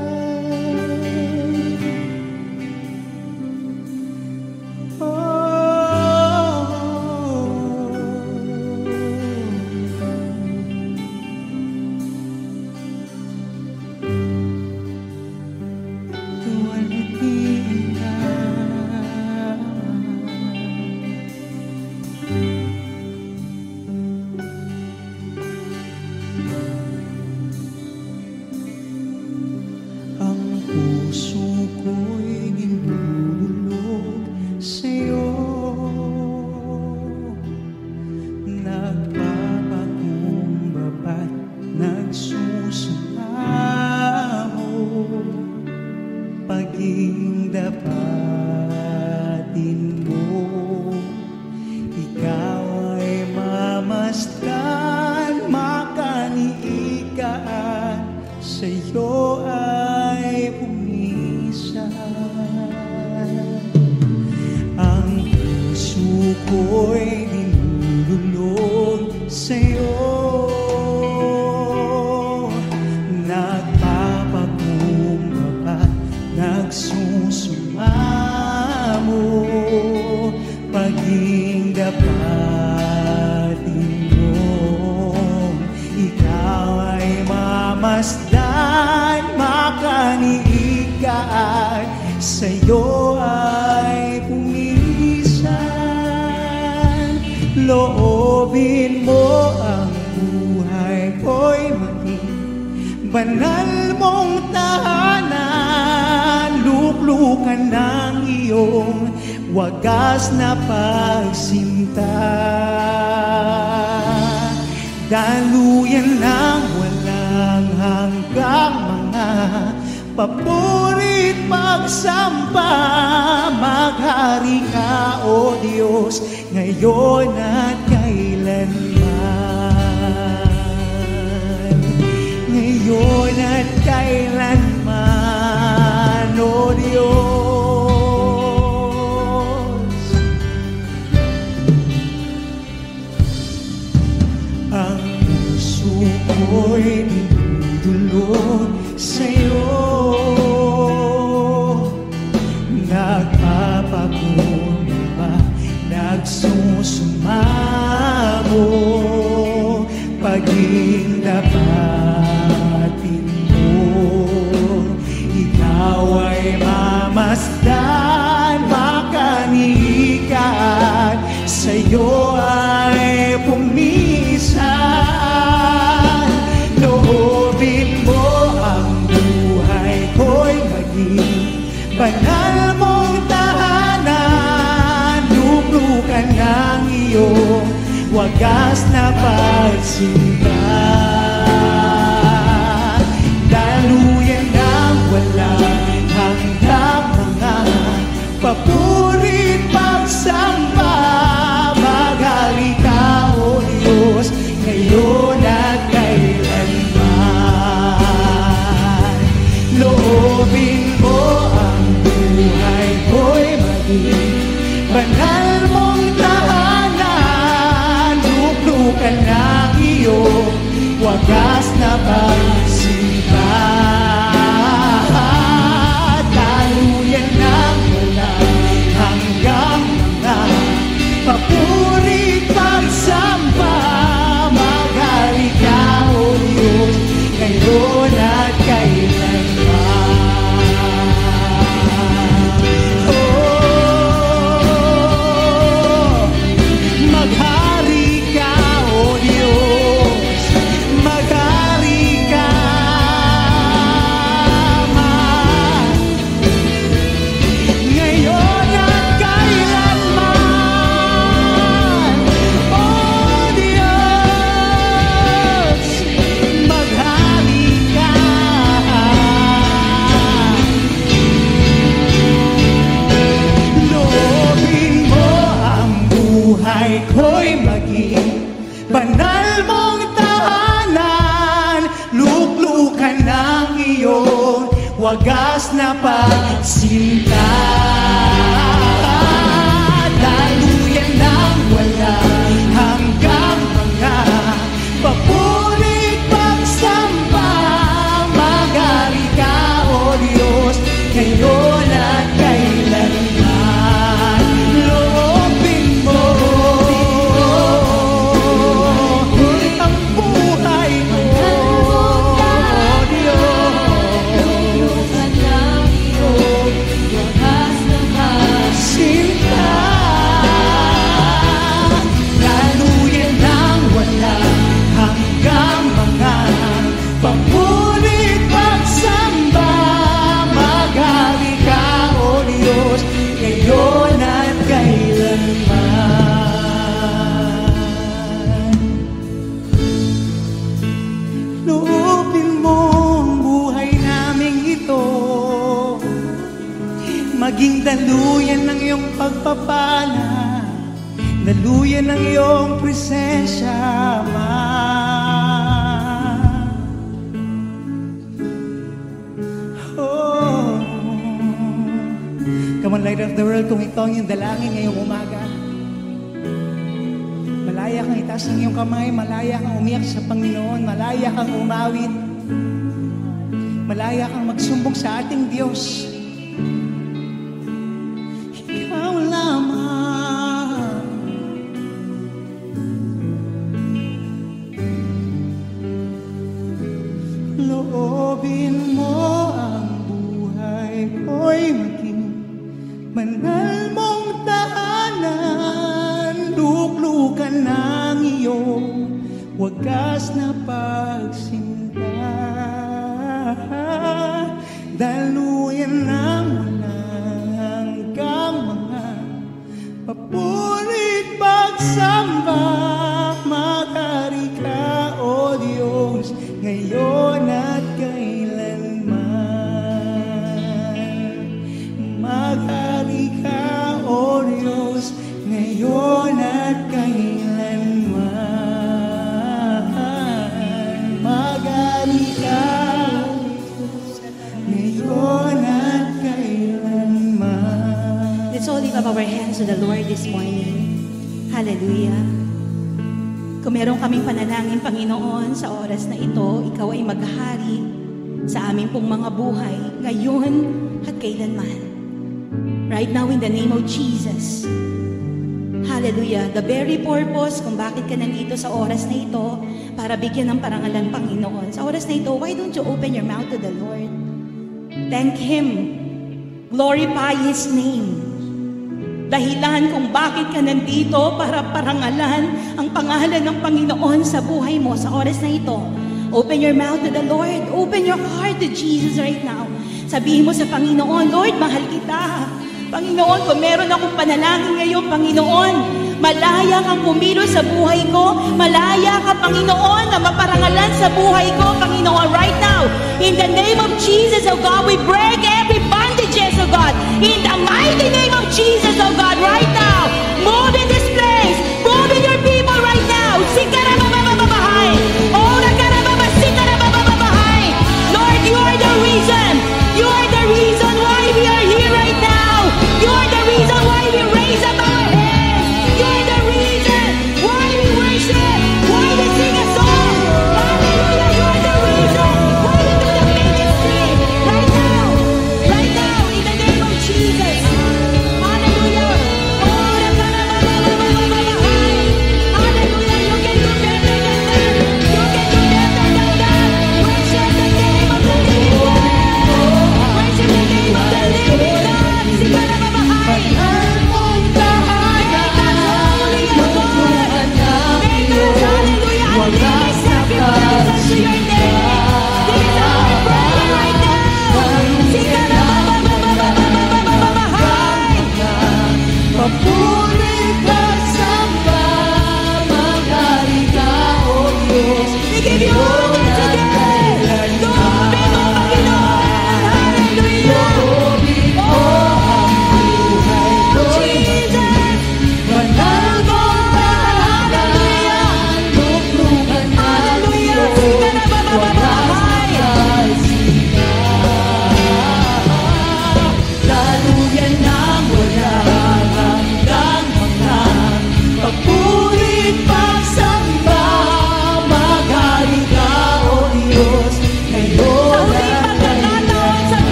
Loobin mo ang buhay ko'y maging banal mong tahanan. Luklukan ng iyong wagas na pagsinta. Daluyan ng walang hanggang mga papurit pagsamba. Maghari ka, O Diyos, ngayon at kailanman. Ngayon at kailanman, O Diyos. Ang puso ko'y dinudulog sa'yo. Nagpapakumbaba, nagsusumamo, paging dapatin mo. Ikaw ay mamasdan, makanikan, sa'yo ay pumisan. Loobin mo ang buhay ko'y maging banal mong tahanan. Luklukan ng iyong wagas na pagsinta. Daluyan ng walang hanggang mga papurit pagsamba. Maghari ka, O Diyos, ngayon at kailanman. Loobin mo ang buhay ko'y maging banal mong tahanan. Luklukan ng iyong wagas na pagsinta. Daluyan ng walang hanggang mga papurit pagsamba. Maghari ka, O Diyos, ngayon at kailanman. Maghari ka, O Diyos, maghari ka. wagas na pagsinta. Daluyan ng wala hanggang mga papurit pagsamba. Magari ka, O Diyos, ngayon at kailanman. Loobin mo ang buhay mo, O Diyos. Sinta, daluyan ng wala hanggang mga papurit pagsamba. Maghari ka, O Diyos, ngayon at kailanman. Loobin mo ang buhay naming ito, maging daluyan ng iyong pagpapala, daluyan ng iyong presensya, Ama. Oh, come on, light of the world, kung ito ang iyong dalangin ngayong umaga, malaya kang itaas ng iyong kamay, malaya kang umiyak sa Panginoon, malaya kang umawit, malaya kang magsumbong sa ating Diyos. Ikaw lamang, loobin mo ang buhay ko'y maging banal mong tahanan. Luklukan ng iyong wagas na pagsinta. Daluyan ng walang hanggang mga papurit pagsamba. Magari ka, O Diyos, ngayon at kailanman. Magari ka, O Diyos, ngayon at kailanman. Magari ka, ngayon at kailanman. Let's all lift up our hands to the Lord this morning. Hallelujah. Kung meron kaming panalangin, Panginoon, sa oras na ito, Ikaw ay maghari sa aming pong mga buhay, ngayon at kailanman. Right now, in the name of Jesus. Hallelujah. The very purpose kung bakit ka nandito sa oras na ito, para bigyan ng parangalan, Panginoon. Sa oras na ito, why don't you open your mouth to the Lord? Thank Him. Glorify His name. Dahilan kung bakit ka nandito, para parangalan ang pangalan ng Panginoon sa buhay mo sa oras na ito. Open your mouth to the Lord. Open your heart to Jesus right now. Sabihin mo sa Panginoon, Lord, mahal kita. Panginoon, kung meron akong panalangin ngayon, Panginoon, malaya kang kumilos sa buhay ko. Malaya ka, Panginoon, na maparangalan sa buhay ko, Panginoon, right now. In the name of Jesus, oh God, we break every bondages, oh God. In the mighty name of Jesus, oh God, right now. Move in this place. Move in your people right now. Sikarababababahay. Oh, nakarababasikarabababahay. Lord, you are the reason. You are the reason why we are here right now. You are the reason why we raise up our hands. You are the reason why we worship, why we sing a song. Hallelujah, you are the reason why we do the ministry. Right now, right now, in the name of Jesus. Hallelujah. Oh, nakarababababahay. Hallelujah, you can do better than that. You can do better than that. Worship the name of the living God. Worship the name of the living God. Sikarababahay. We give you all the today. Loobin mo, Panginoon. Hallelujah. Oh, Jesus. Hallelujah. Hallelujah. Sikarabababahay.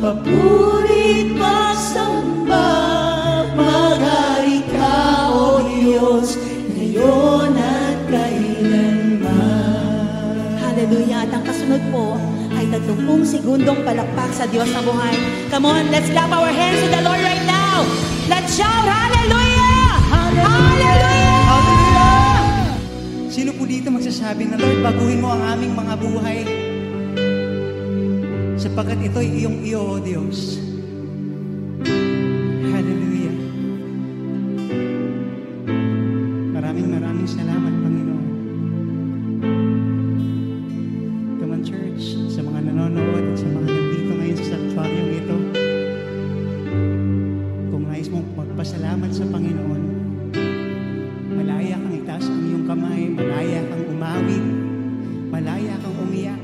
Papuri pagsamba, maghari ka, O Diyos, ngayon at kailanman. Hallelujah. At ang kasunod po ay tatlong segundong palakpak sa Diyos na buhay. Come on, let's clap our hands to the Lord right now. Let's shout, Hallelujah! Hallelujah! Hallelujah! Sino po dito magsasabi na, Lord, baguhin mo ang aming mga buhay? Sapagkat ito ay iyong iyo, O Diyos. Hallelujah. Maraming maraming salamat, Panginoon. Come on, church, sa mga nanonood at sa mga nandito ngayon sa sanctuaryong ito, kung nais mong magpasalamat sa Panginoon, malaya kang itaas ang iyong kamay, malaya kang umawit, malaya kang umiyak.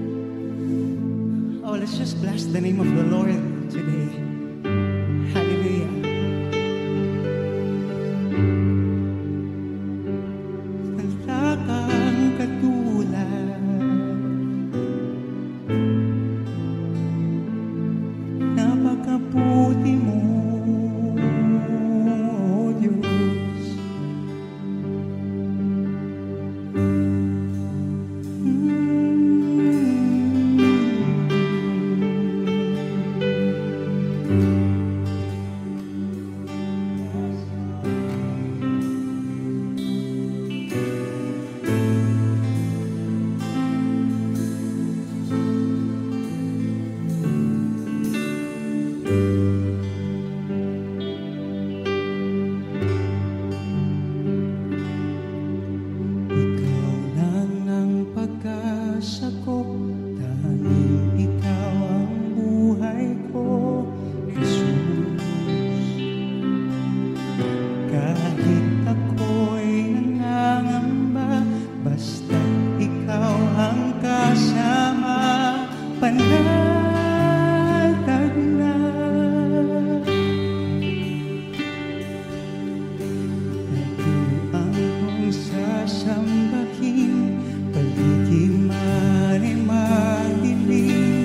Oh, let's just bless the name of the Lord today. Hallelujah. Wala kang katulad, napakabuti mo, O Diyos. Ikaw lang ang pag-asa ko, tanging ikaw ang buhay ko, Jesus. Kahit ako'y nangangamba, basta ikaw ang kasama, panatag na. Ang kong sasambahin, paligid man ay madilim,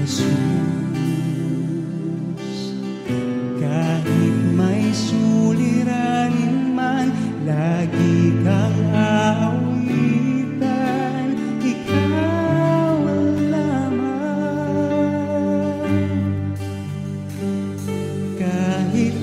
Jesus. Kahit may suliranin man, lagi kang aawitan, ikaw ang laman. Kahit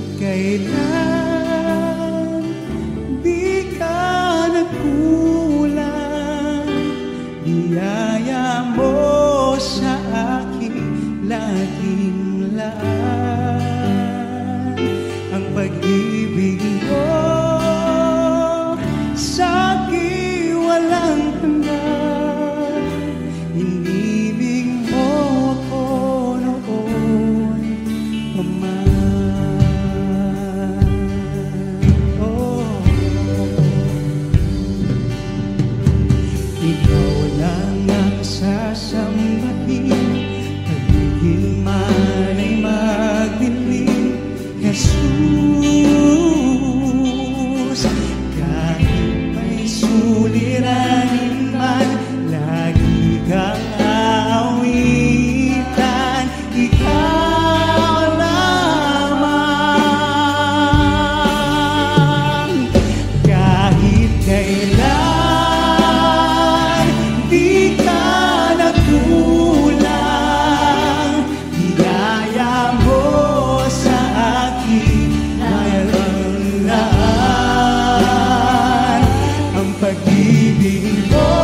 kailan di ka nagkulang, biyaya mo sa akin laging laan. Ang pag-ibig mo sa akin walang hanggan, inibig mo ako noon pa man. Oh, ikaw lang ang sasambahin, paligid man ay magdilim, Jesus. Kahit may suliranin man, lagi kang aawitan, ikaw lamang. Kahit kailan di ka nagkulang, biyaya mo sa akin mayroon laan. Ang pag-ibig mo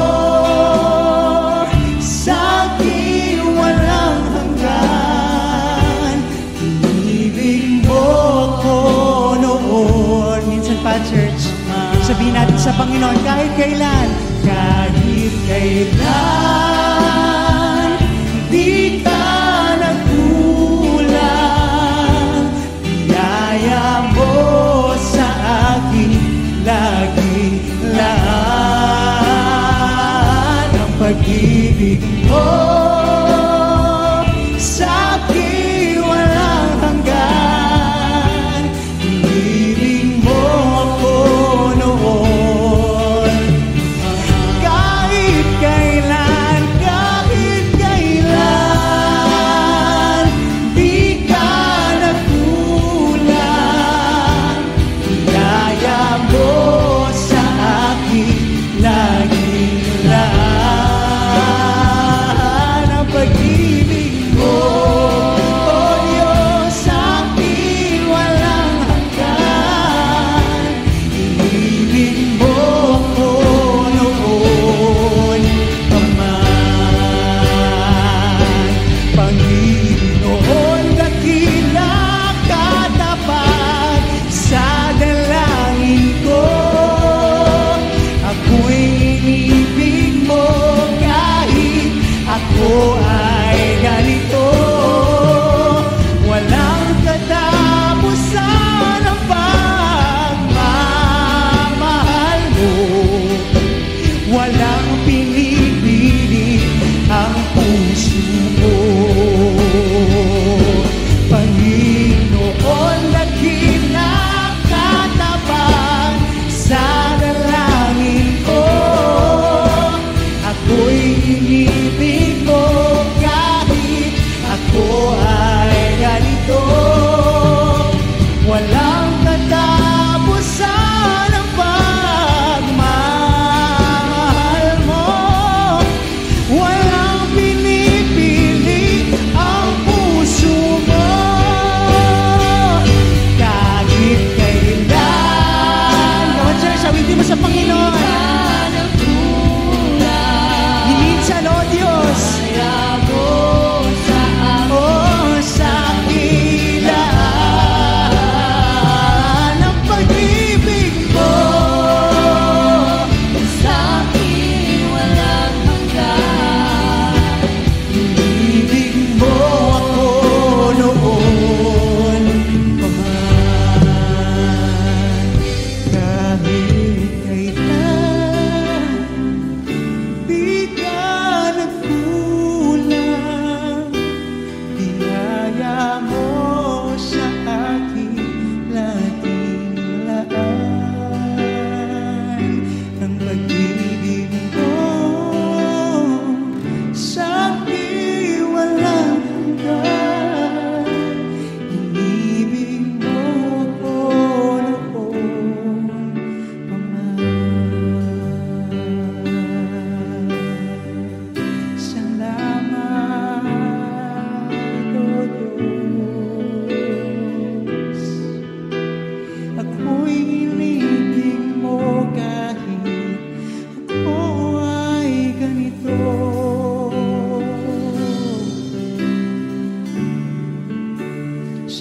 sa akin walang hanggan, inibig mo ko noon. Minsan pa, church, sabihin natin sa Panginoon, kahit kailan, kahit kailan di ka nagkulang, biyaya mo sa akin laging laan. Ang pag-ibig mo sa akin walang hanggan, inibig mo ako noon. Kahit kailan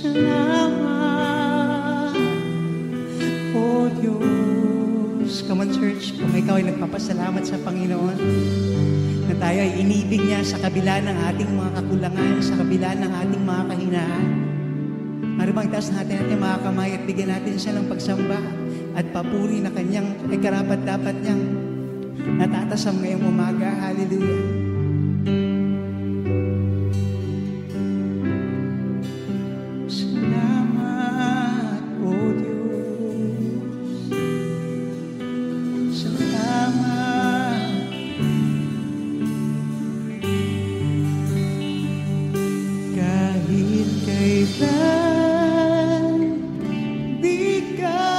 Salamat, O Diyos. Come on, church, kung ikaw ay nagpapasalamat sa Panginoon, na tayo ay inibig niya sa kabila ng ating mga kakulangan, sa kabila ng ating mga kahinaan. Maribang taas natin natin mga kamay at bigyan natin siya ng pagsamba at papuri na kanyang ay karapat-dapat niyang natatasam ngayong umaga. Hallelujah. Salamat, O Diyos. Salamat. Kahit kailan di ka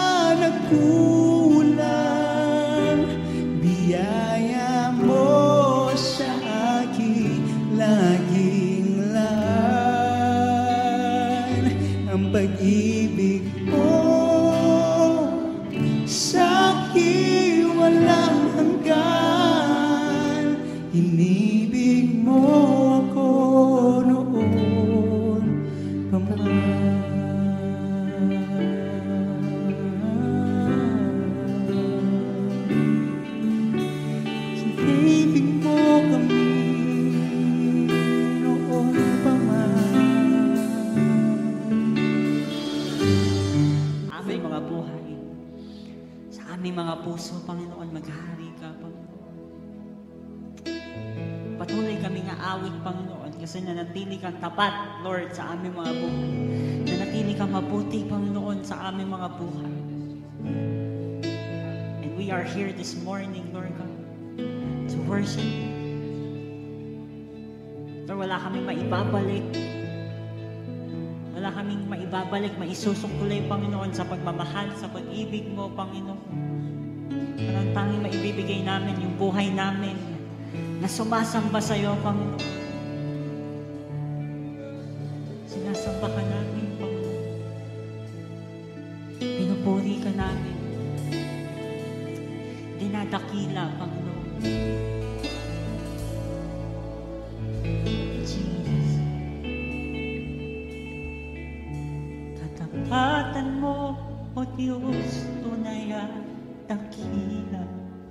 nagkulang, biyaya mo sa akin laging laan. Ang pag-ibig mo sa akin walang hanggan. Inibig mo ako noon pa man. Inibig mo kami noon pa man. Aming mga buhay, sa aming mga puso, Panginoon, maghari ka, Panginoon. Patuloy kami nga awit, Panginoon, kasi nanatili kang tapat, Lord, sa aming mga buhay. Nanatili kang mabuti, Panginoon, sa aming mga buhay. And we are here this morning, Lord God, to worship you. Lord, wala kaming maibabalik. Wala kaming maibabalik, maisusungkulay, Panginoon, sa pagmamahal, sa pag-ibig mo, Panginoon. Parang tanging maibibigay namin yung buhay namin na sumasamba sa iyo, Panginoon. Sinasamba ka namin, Panginoon. Pinupuri ka namin. Dinadakila, Panginoon. Jesus. Katapatan mo, O Diyos, tunay at dakila.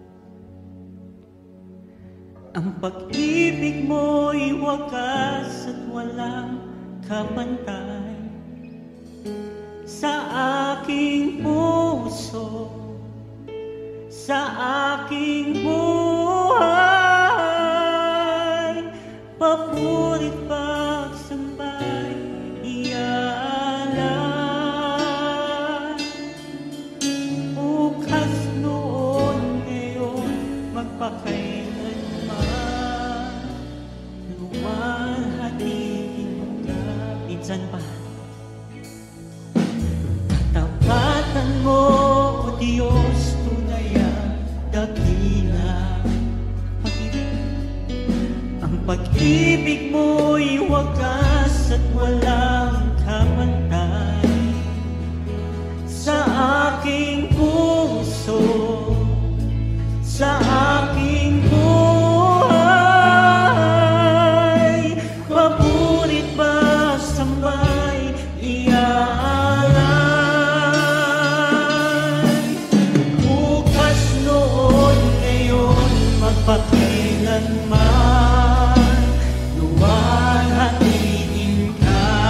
Ang pag-ibig mo'y wagas at walang kapantay. Sa aking puso, sa aking buhay, papurit pagsambay, ialay. Bukas noon, ngayon, magpakailanman, luwalhatiin mo ka. Minsan pa, katapatan mo, O Diyos, tunay at dakila. Ang pag-ibig mo'y wagas at walang kapantay. Sa aking puso, sa aking buhay, papurit ba sambay, iaalay. Bukas noon, ngayon, magpakailanman, luwalhatiin ka.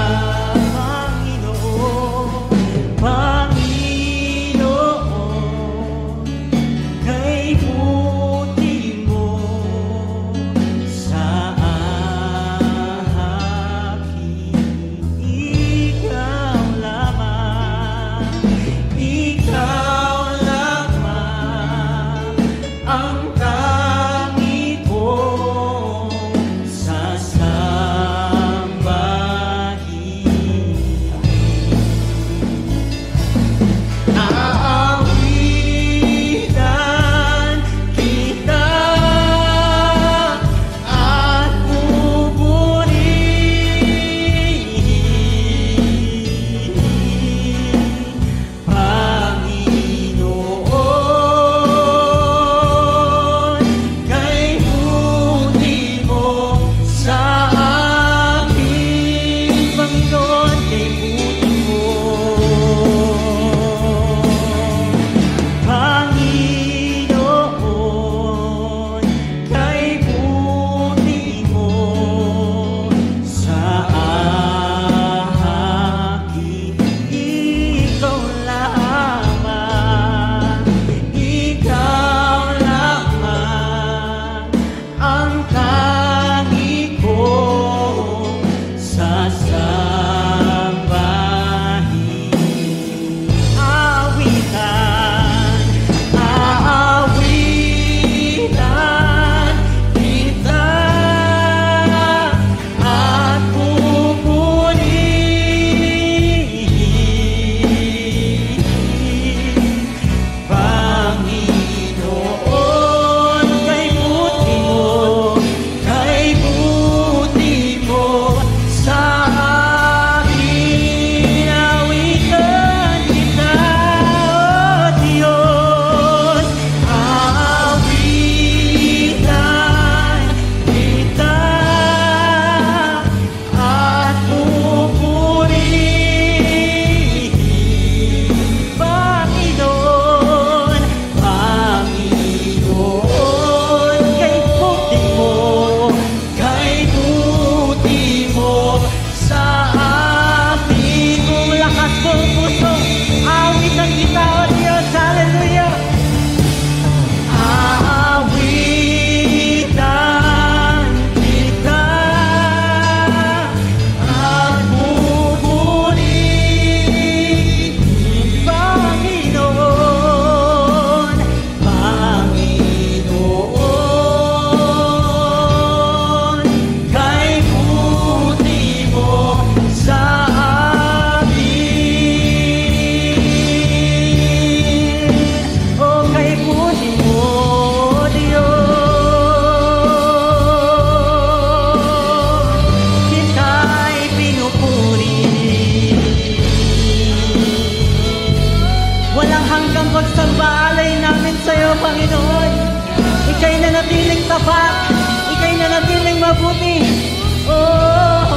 nanatiling tapat, ika'y nanatiling mabuti. Oh,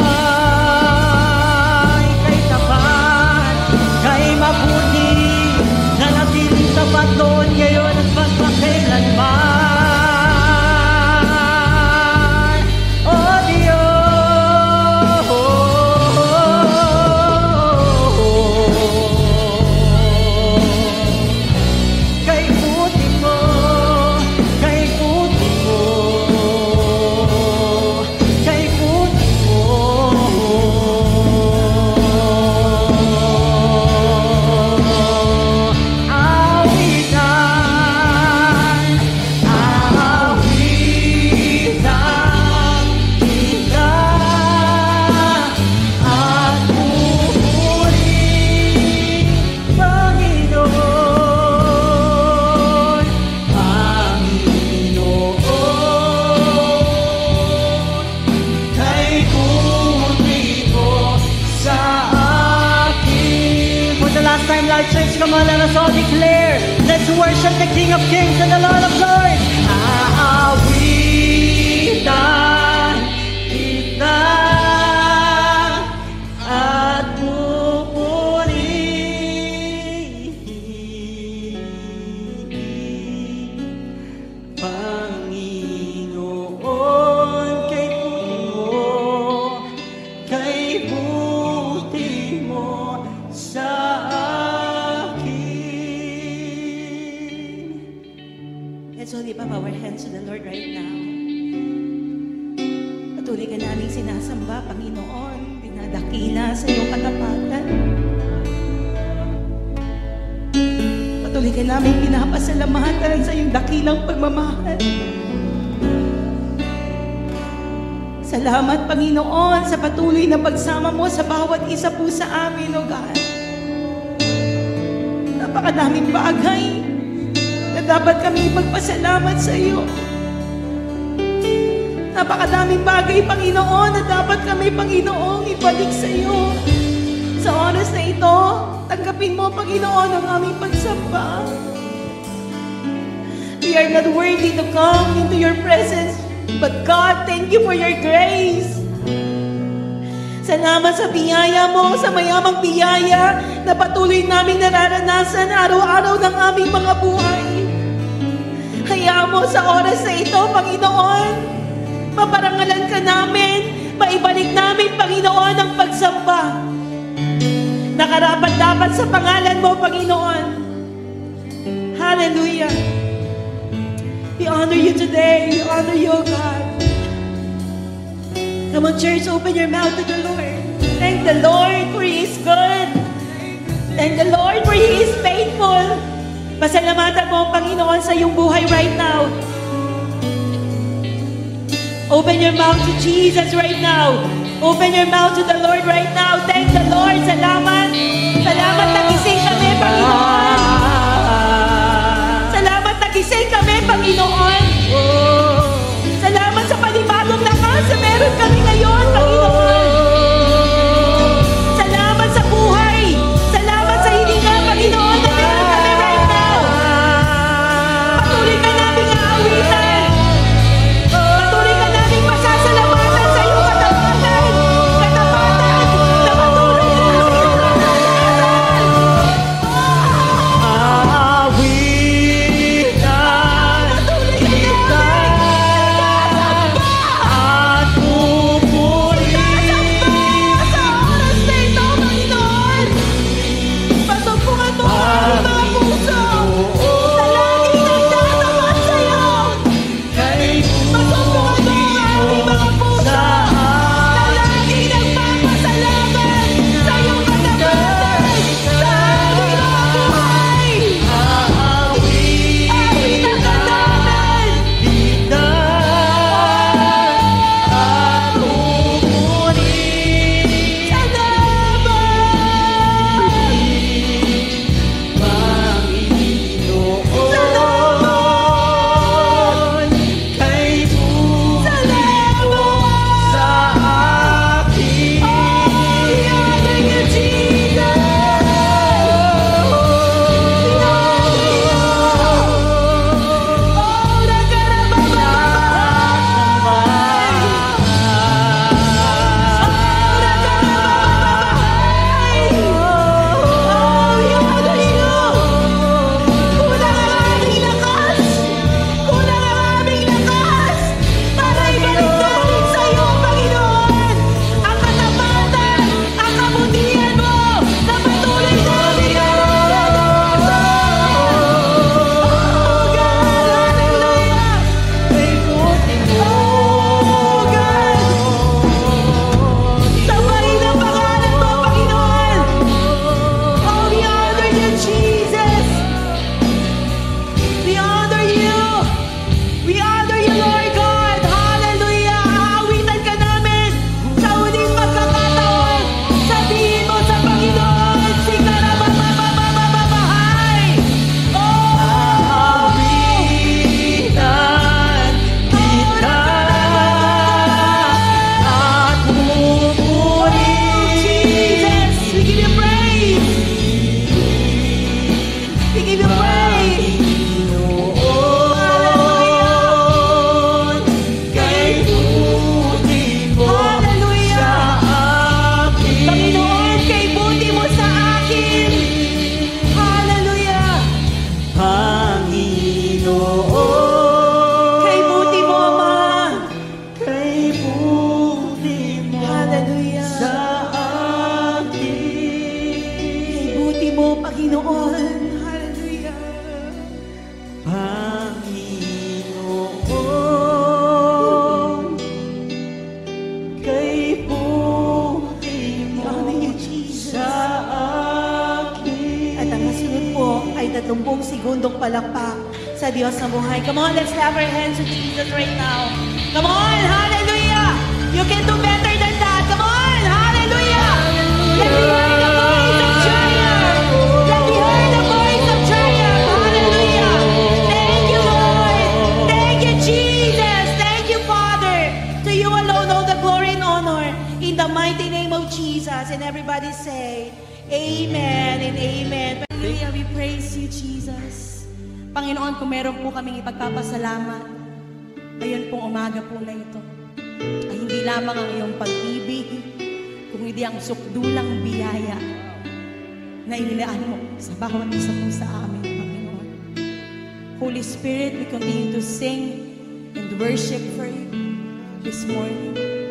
ika'y tapat, ika'y mabuti, nanatiling tapat noon, ngayon at magpakailanman. Oh Diyos, kay puti mo, kay puti mo, kay puti mo. Awitan, awitan kita at pupuri, Panginoon, Panginoon, kay puti mo sa akin. For the last time, Lord Church, come on, let us all declare. Let's worship the King of Kings and the Lord of Lords. Aawitan kita at pupurihin, Panginoon, kay puti mo, kay puti mo sa akin. Let's all lift up our hands to the Lord right now. Patuloy ka naming sinasamba, Panginoon, dinadakila sa iyong katapatan. Patuloy ka naming pinapasalamatan sa iyong dakilang pagmamahal. Salamat, Panginoon, sa patuloy na pagsama mo sa bawat isa po sa amin, O God. Napakadaming bagay na dapat kami magpasalamat sa iyo. Napakadaming bagay, Panginoon, na dapat kami, Panginoon, ibalik sa iyo. Sa oras na ito, tanggapin mo, Panginoon, ang aming pagsamba. We are not worthy to come into your presence, but God, thank you for your grace. Salamat sa biyaya mo, sa mayamang biyaya na patuloy naming nararanasan araw-araw ng aming mga buhay. Hayaan mo sa oras na ito, Panginoon, maparangalan ka namin, maibalik namin, Panginoon, ang pagsamba. Nakarapat-dapat sa pangalan mo, Panginoon. Hallelujah. We honor you today. We honor you, God. Come on, church, open your mouth to the Lord. Thank the Lord for He is good. Thank the Lord for He is faithful. Pasalamatan mo, Panginoon, sa iyong buhay right now. Open your mouth to Jesus right now. Open your mouth to the Lord right now. Thank the Lord. Salamat. Salamat nagising kami, Panginoon. Salamat nagising kami, Panginoon. Salamat sa panibagong lakas na meron kami ngayon, Panginoon. Salamat sa buhay. Salamat sa hininga, Panginoon, na meron kami right now. Patuloy ka naming aawitan. Patuloy ka naming masasalamatan sa iyong katapatan. Katapatan na Panginoon. Hallelujah. Panginoon, kay buhay mo sa akin. At ang nasunod po ay tatlong segundong palakpak sa Diyos na buhay. Come on, let's clap our hands to Jesus right now. Come on, hallelujah! You can do better than that. Come on, hallelujah! Let me hear the voice of triumph. Let me hear the voice of triumph. Hallelujah! Thank you, Lord. Thank you, Jesus. Thank you, Father. To you alone all the glory and honor. In the mighty name of Jesus. And everybody say, Amen and Amen. Hallelujah, we praise you, Jesus. Panginoon, kung meron po kaming ipagpapasalamat, ngayon pong umaga po na ito, ay hindi lamang ang iyong pag-ibig, kung hindi ang sukdulang biyaya na inilaan mo sa bawat isa po sa amin, Panginoon. Holy Spirit, we continue to sing and worship for you this morning.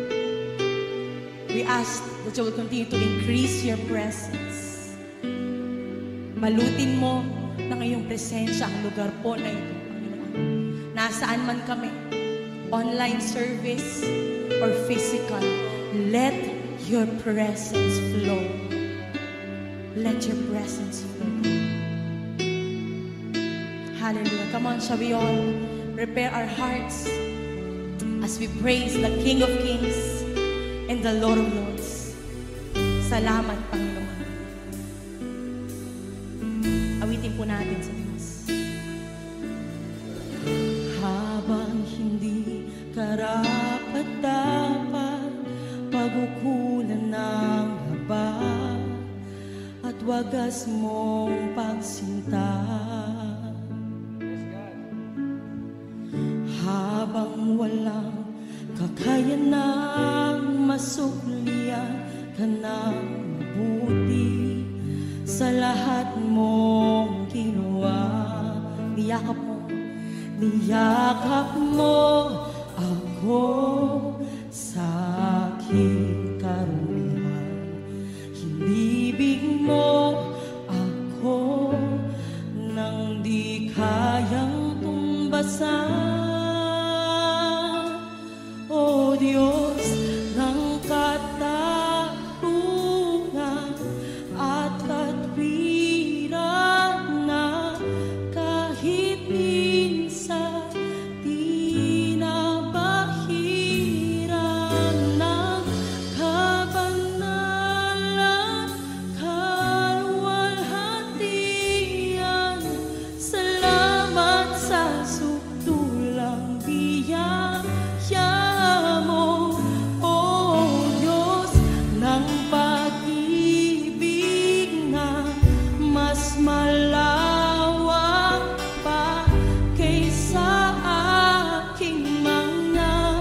We ask that you will continue to increase your presence. Malutin mo ng iyong presensya ang lugar po na ito, Panginoon. Nasaan man kami, online service or physical, let your presence flow. Let your presence flow. Hallelujah. Come on, shall we all prepare our hearts as we praise the King of Kings and the Lord of Lords. Salamat, Panginoon. Awitin po natin sa Diyos. Habang hindi karapat-dapat, pagkukulan ng haba at wagas mong pagsinta. Habang walang kakayanang masuklian ka ng mabuti sa lahat mong ginawa. Niyakap mo, niyakap mo ako sa aking karumihan. Hinibig mo ako nang di kayang tumbasan. O Diyos ng katarungan at katwiran na kahit minsan di nabahiran ng kabanalan, kaluwalhatian. Salamat sa sukdulang biyaya mo, O Diyos ng pag-ibig na mas malawak pa kaysa aking mga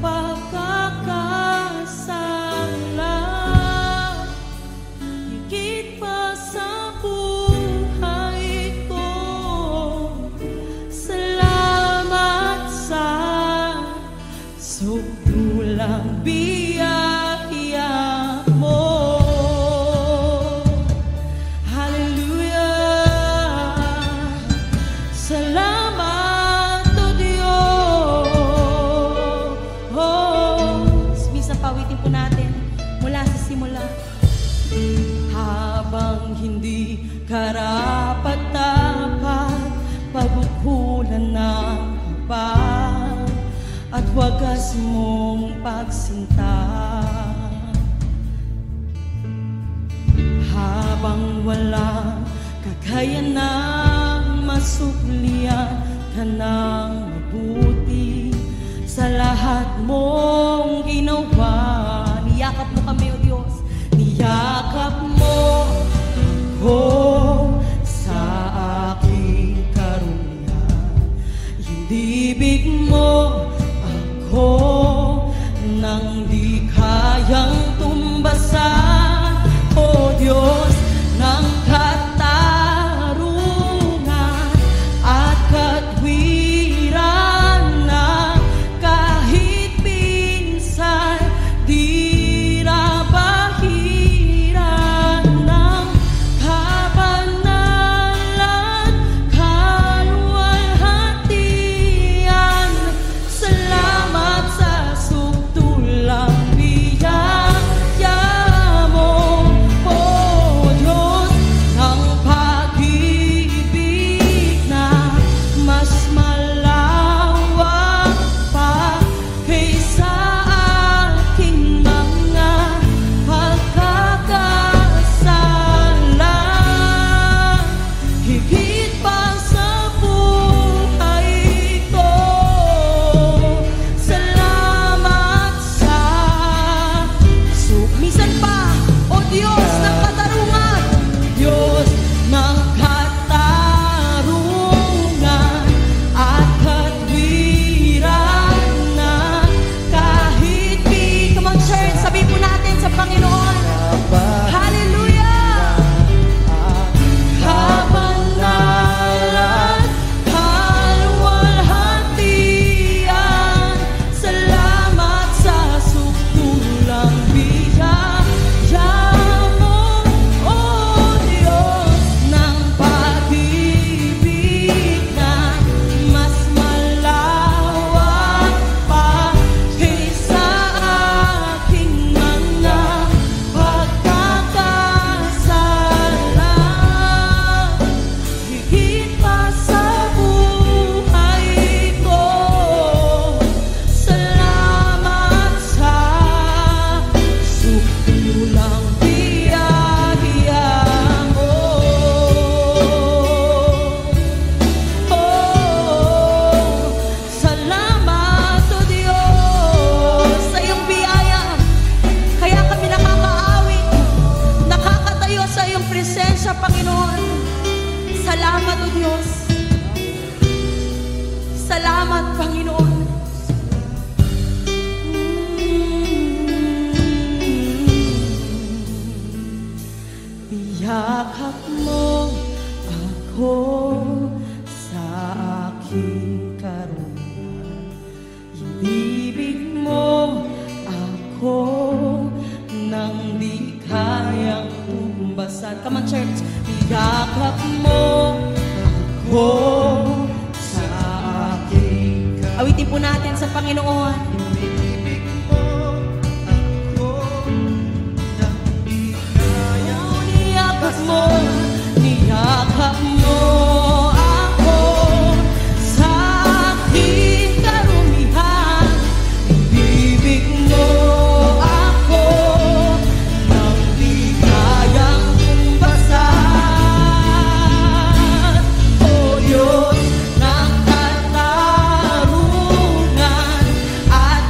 pagkakasala. Higit pa sa buhay ko, salamat sa sukdulang biyaya mo. Hallelujah. Salamat, O Diyos. Minsan pawitin po natin mula sa simula. Habang hindi karapat-dapat, pagkukulan ng haba at wagas mong pagsinta. Habang walang kakayanang masuklian ka ng mabuti sa lahat mong ginawa. Niyakap mo kami, O Diyos. Niyakap mo ako sa aking karumihan. Hinibig mo ako nang di kayang tumbasan. O Diyos ng katarungan at katwiran na kahit minsan siya, Panginoon. Salamat, O Diyos. Salamat, Panginoon. Yakap mo ako sa aking karunungan. Ibig mo ako nang di kayang tumbasan. Come on, church. Yakap mo ako sa aking karunungan. Awitin po natin sa Panginoon. Ibig mo ako nang di kayang niyakap mo, niyakap mo ako sa aking karumihan. Ibig mo ako nang di kayang tumbasan. O Diyos ng katarungan at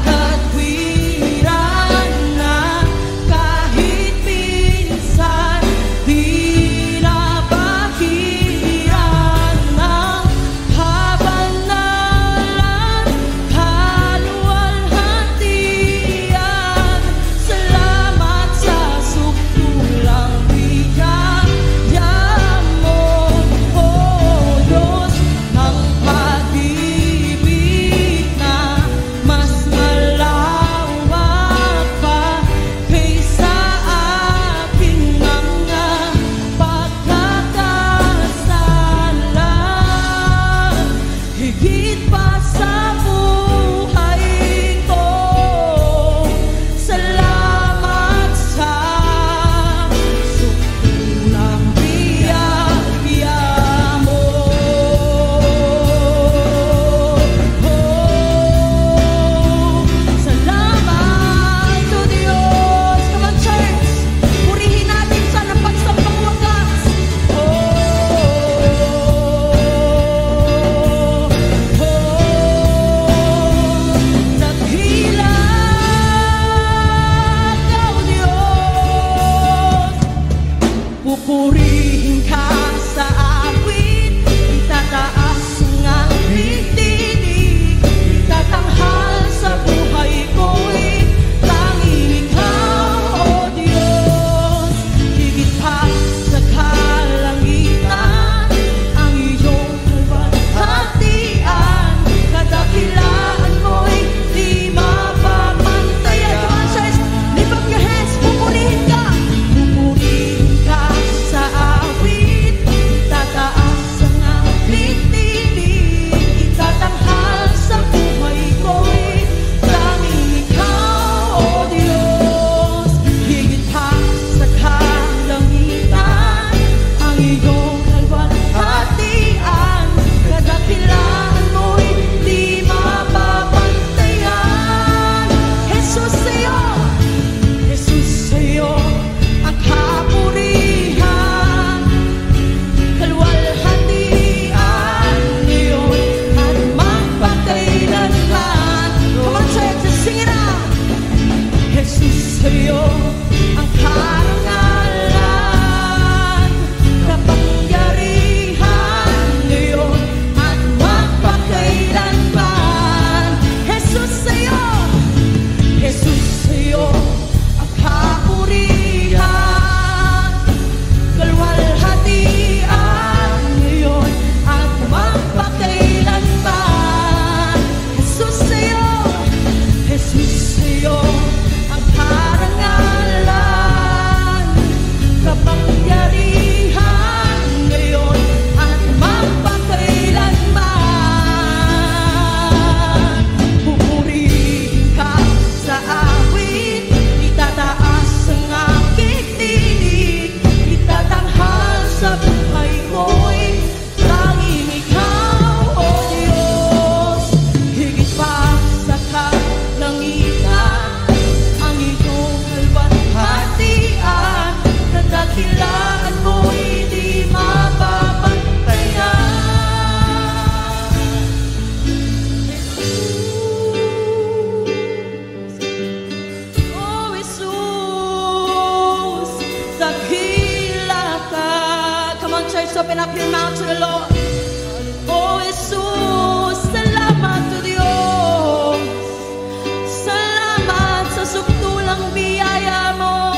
just open up your mouth to the Lord. Oh, Jesus, salamat to Diyos. Salamat sa sukdulang biyaya mo.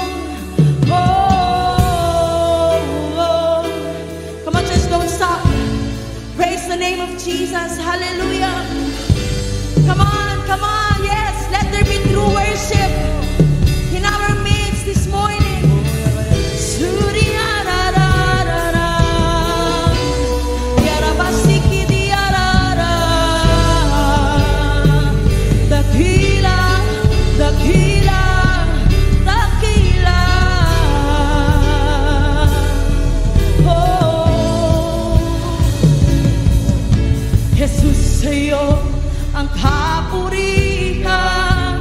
Oh, oh. Come on, just don't stop. Praise the name of Jesus. Hallelujah. Come on, come on. Yes, let there be true worship in our midst this morning. Ang kapurihan,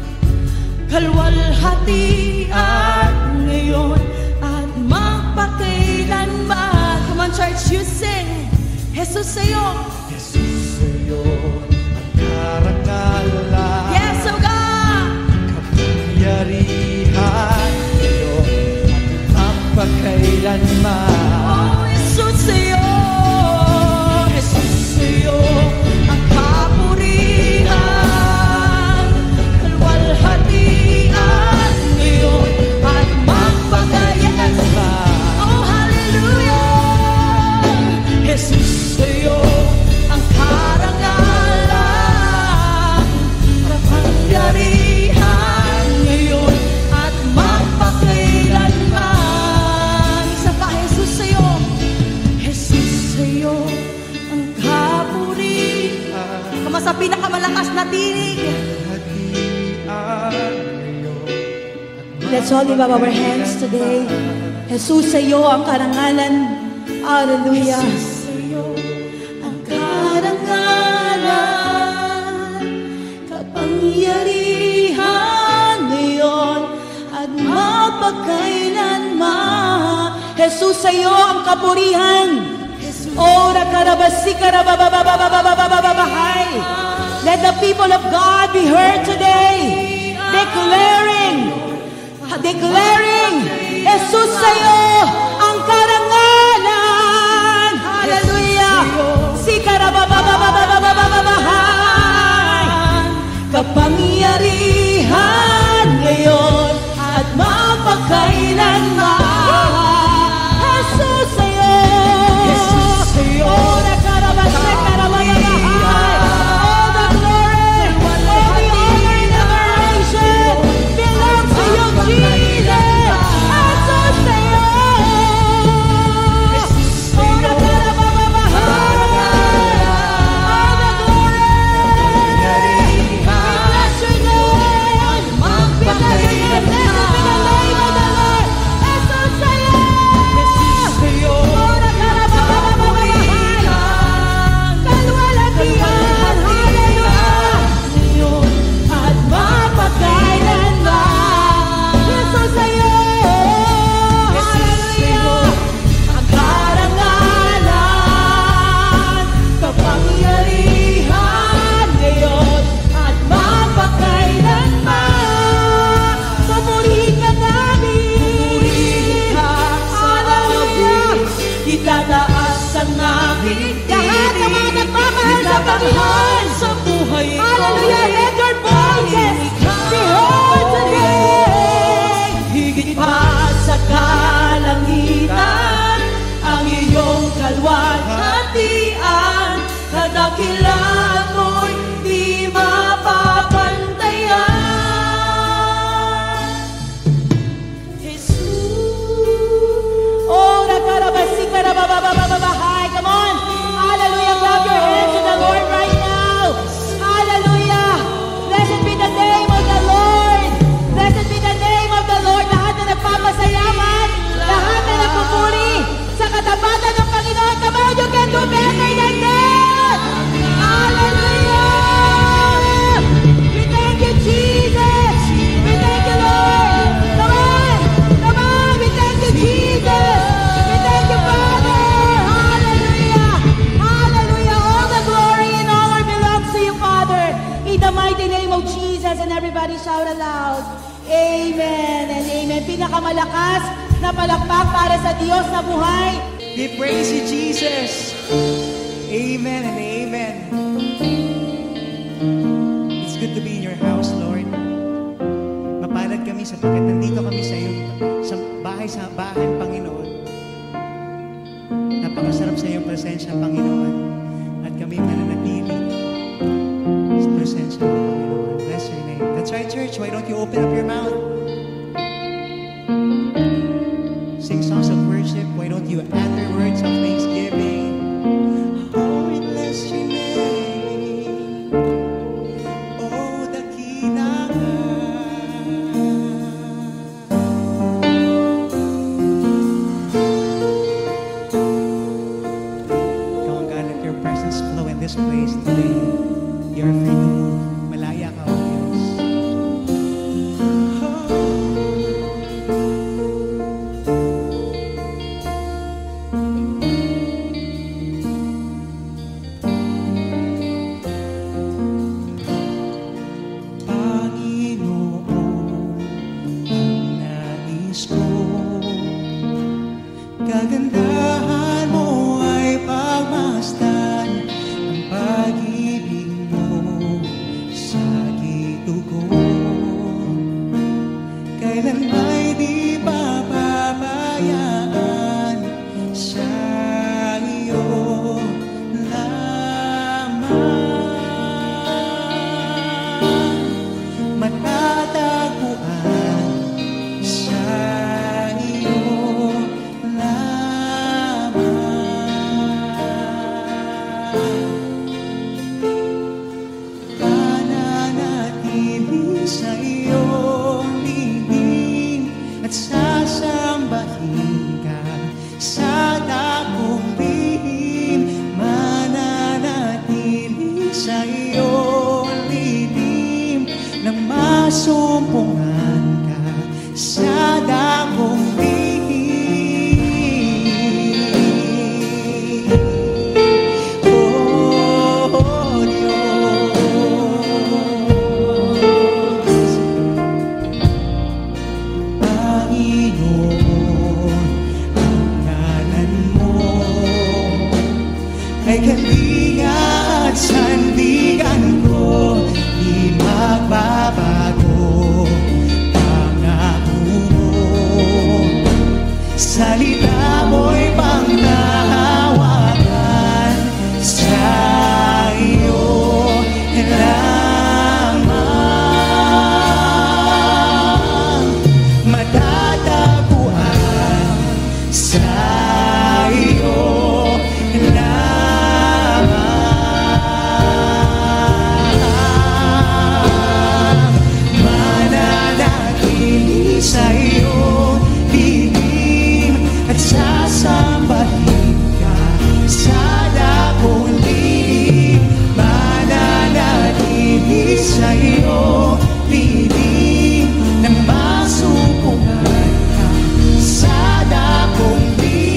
kalwalhatian ngayon at magpakailanman. Come on, church, you sing. Jesus sa'yo. Jesus sa'yo ang karangalan. Yes, oh God. Kapangyarihan ngayon at magpakailanman. Oh, Jesus sa'yo. Jesus sa'yo. Jesus sa'yo ang karangalan, kapangyarihan ngayon at magpakailanman. Isa pa, Jesus sa'yo. Jesus sa'yo ang kapurihan. Kama sa pinakamalakas na tinig. Let's all lift up our hands today. Jesus sa'yo ang karangalan. Hallelujah. Jesus sa'yo ang kapurihan. Ora karabasi karabababababababababahay. Let the people of God be heard today, declaring, declaring, Jesus sa'yo ang karangalan. Hallelujah. Si karababababababababahay. Kapangyarihan ngayon at mapagkailanman. Sa buhay ko. Hallelujah, let your voices be heard today. Higit pa sa kalangitan, ang iyong kalwalhatian, kadakilan mo'y di mapapantayan. Jesus. Oh, nakarabasi ka na bababababahay. Come on. Hallelujah. Clap your hands to the Lord right now. Hallelujah. Blessed be the name of the Lord. Blessed be the name of the Lord. Lahat na nagpapasayaman, lahat na nagpupuri sa katapatan ng Panginoon. Come on, you can do better than that. Hallelujah. We thank you, Jesus. We thank you, Lord. Come on. Come on. We thank you, Jesus. We thank you, Father. Hallelujah. Hallelujah. All the glory and honor belongs to you, Father. In the mighty name of Jesus, and everybody shout aloud, Amen and Amen. Pinakamalakas na palakpak para sa Diyos na buhay. We praise you, Jesus. Amen and amen. It's good to be in your house, Lord. Mapalad kami sapagkat nandito kami sa iyo, sa bahay sa bahay, Panginoon. Napakasarap sa iyong presensya, Panginoon. At kami mananatili sa presensya mo, Panginoon. Bless your name. That's right, church. Why don't you open up your mouth? Sing songs of worship. Why don't you add their words of thanksgiving? Oh, we bless your name. Oh, dakila ka. Come on, God, let your presence flow in this place today. You're free to move. Malaya ka, O Diyos. Kagandahan mo ay pagmasdan ang pag-ibig mo sa gitugon. Kailan ay di papabayaan sa iyo lamang. Matatagpuan sa iyo mananatili sa iyong bibig at sasambahin ka sa dakong lihim. Mananatili sa iyong lihim nang masumpungan ka sa dakong lihim. Ay kalinga at sandigan ko, di magbabago pangako mo. Salita mo'y panghahawakan sa iyo lamang. Matatagpuan sa iyo lamang. Sa iyo lihim at sasambahin ka sa dakong lihim. Mananatili sa iyo lihim nang masumpungan ka sa dakong lihim.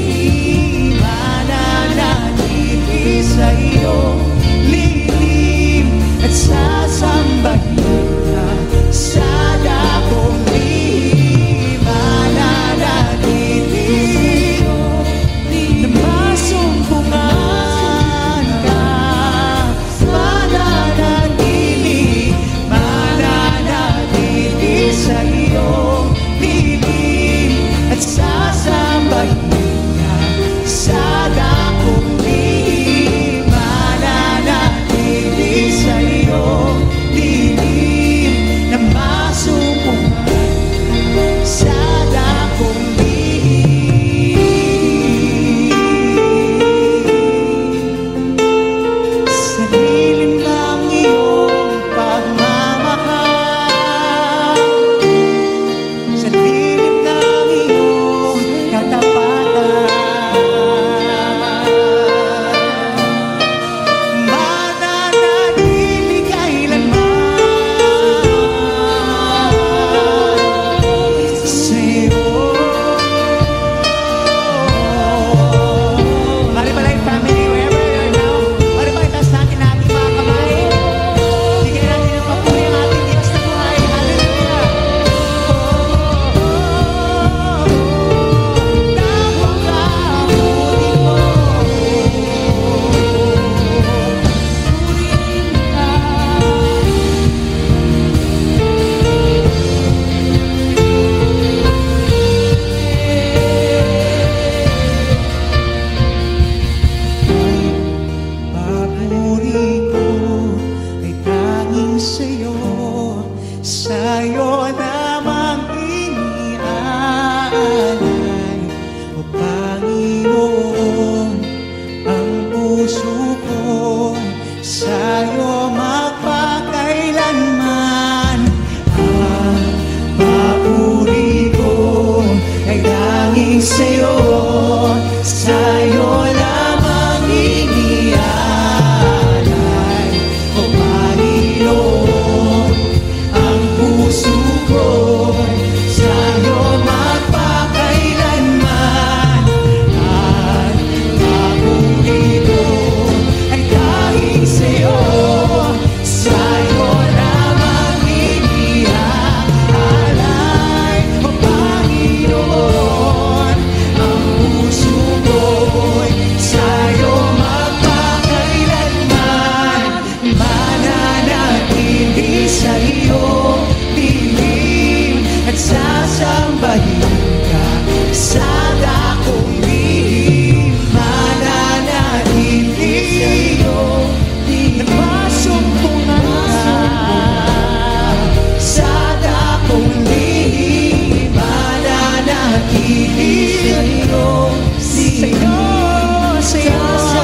sa'yo, sa'yo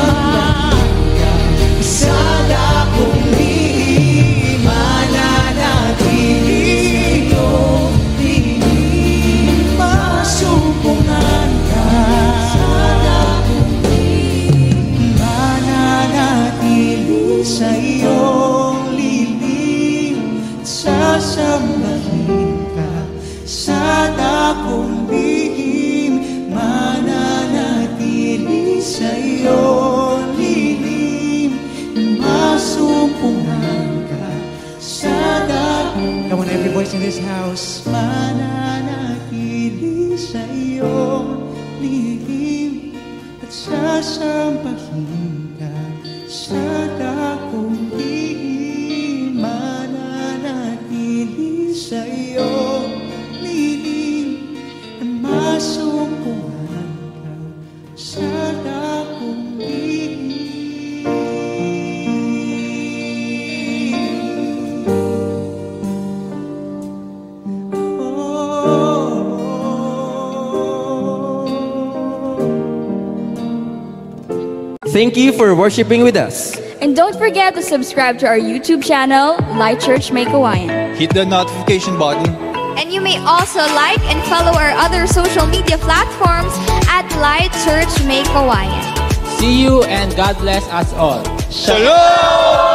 sa dakong lihim, mananatili iyong lihim, masumpungan ka sa dakong lihim, mananatili sa iyong lihim, sasambahin ka sa dakong lihim, mananatili sa iyong lihim, masumpungan ka sa dakong. Come on, every voice in this house. Mananatili sa iyong lihim at sasambahin ka sa dakong lihim, mananatili sa iyong lihim, masumpungan ka sa dakong lihim. Thank you for worshiping with us. And don't forget to subscribe to our YouTube channel, Light Church Makeawayan. Hit the notification button. And you may also like and follow our other social media platforms at Light Church Makeawayan. See you and God bless us all. Shalom!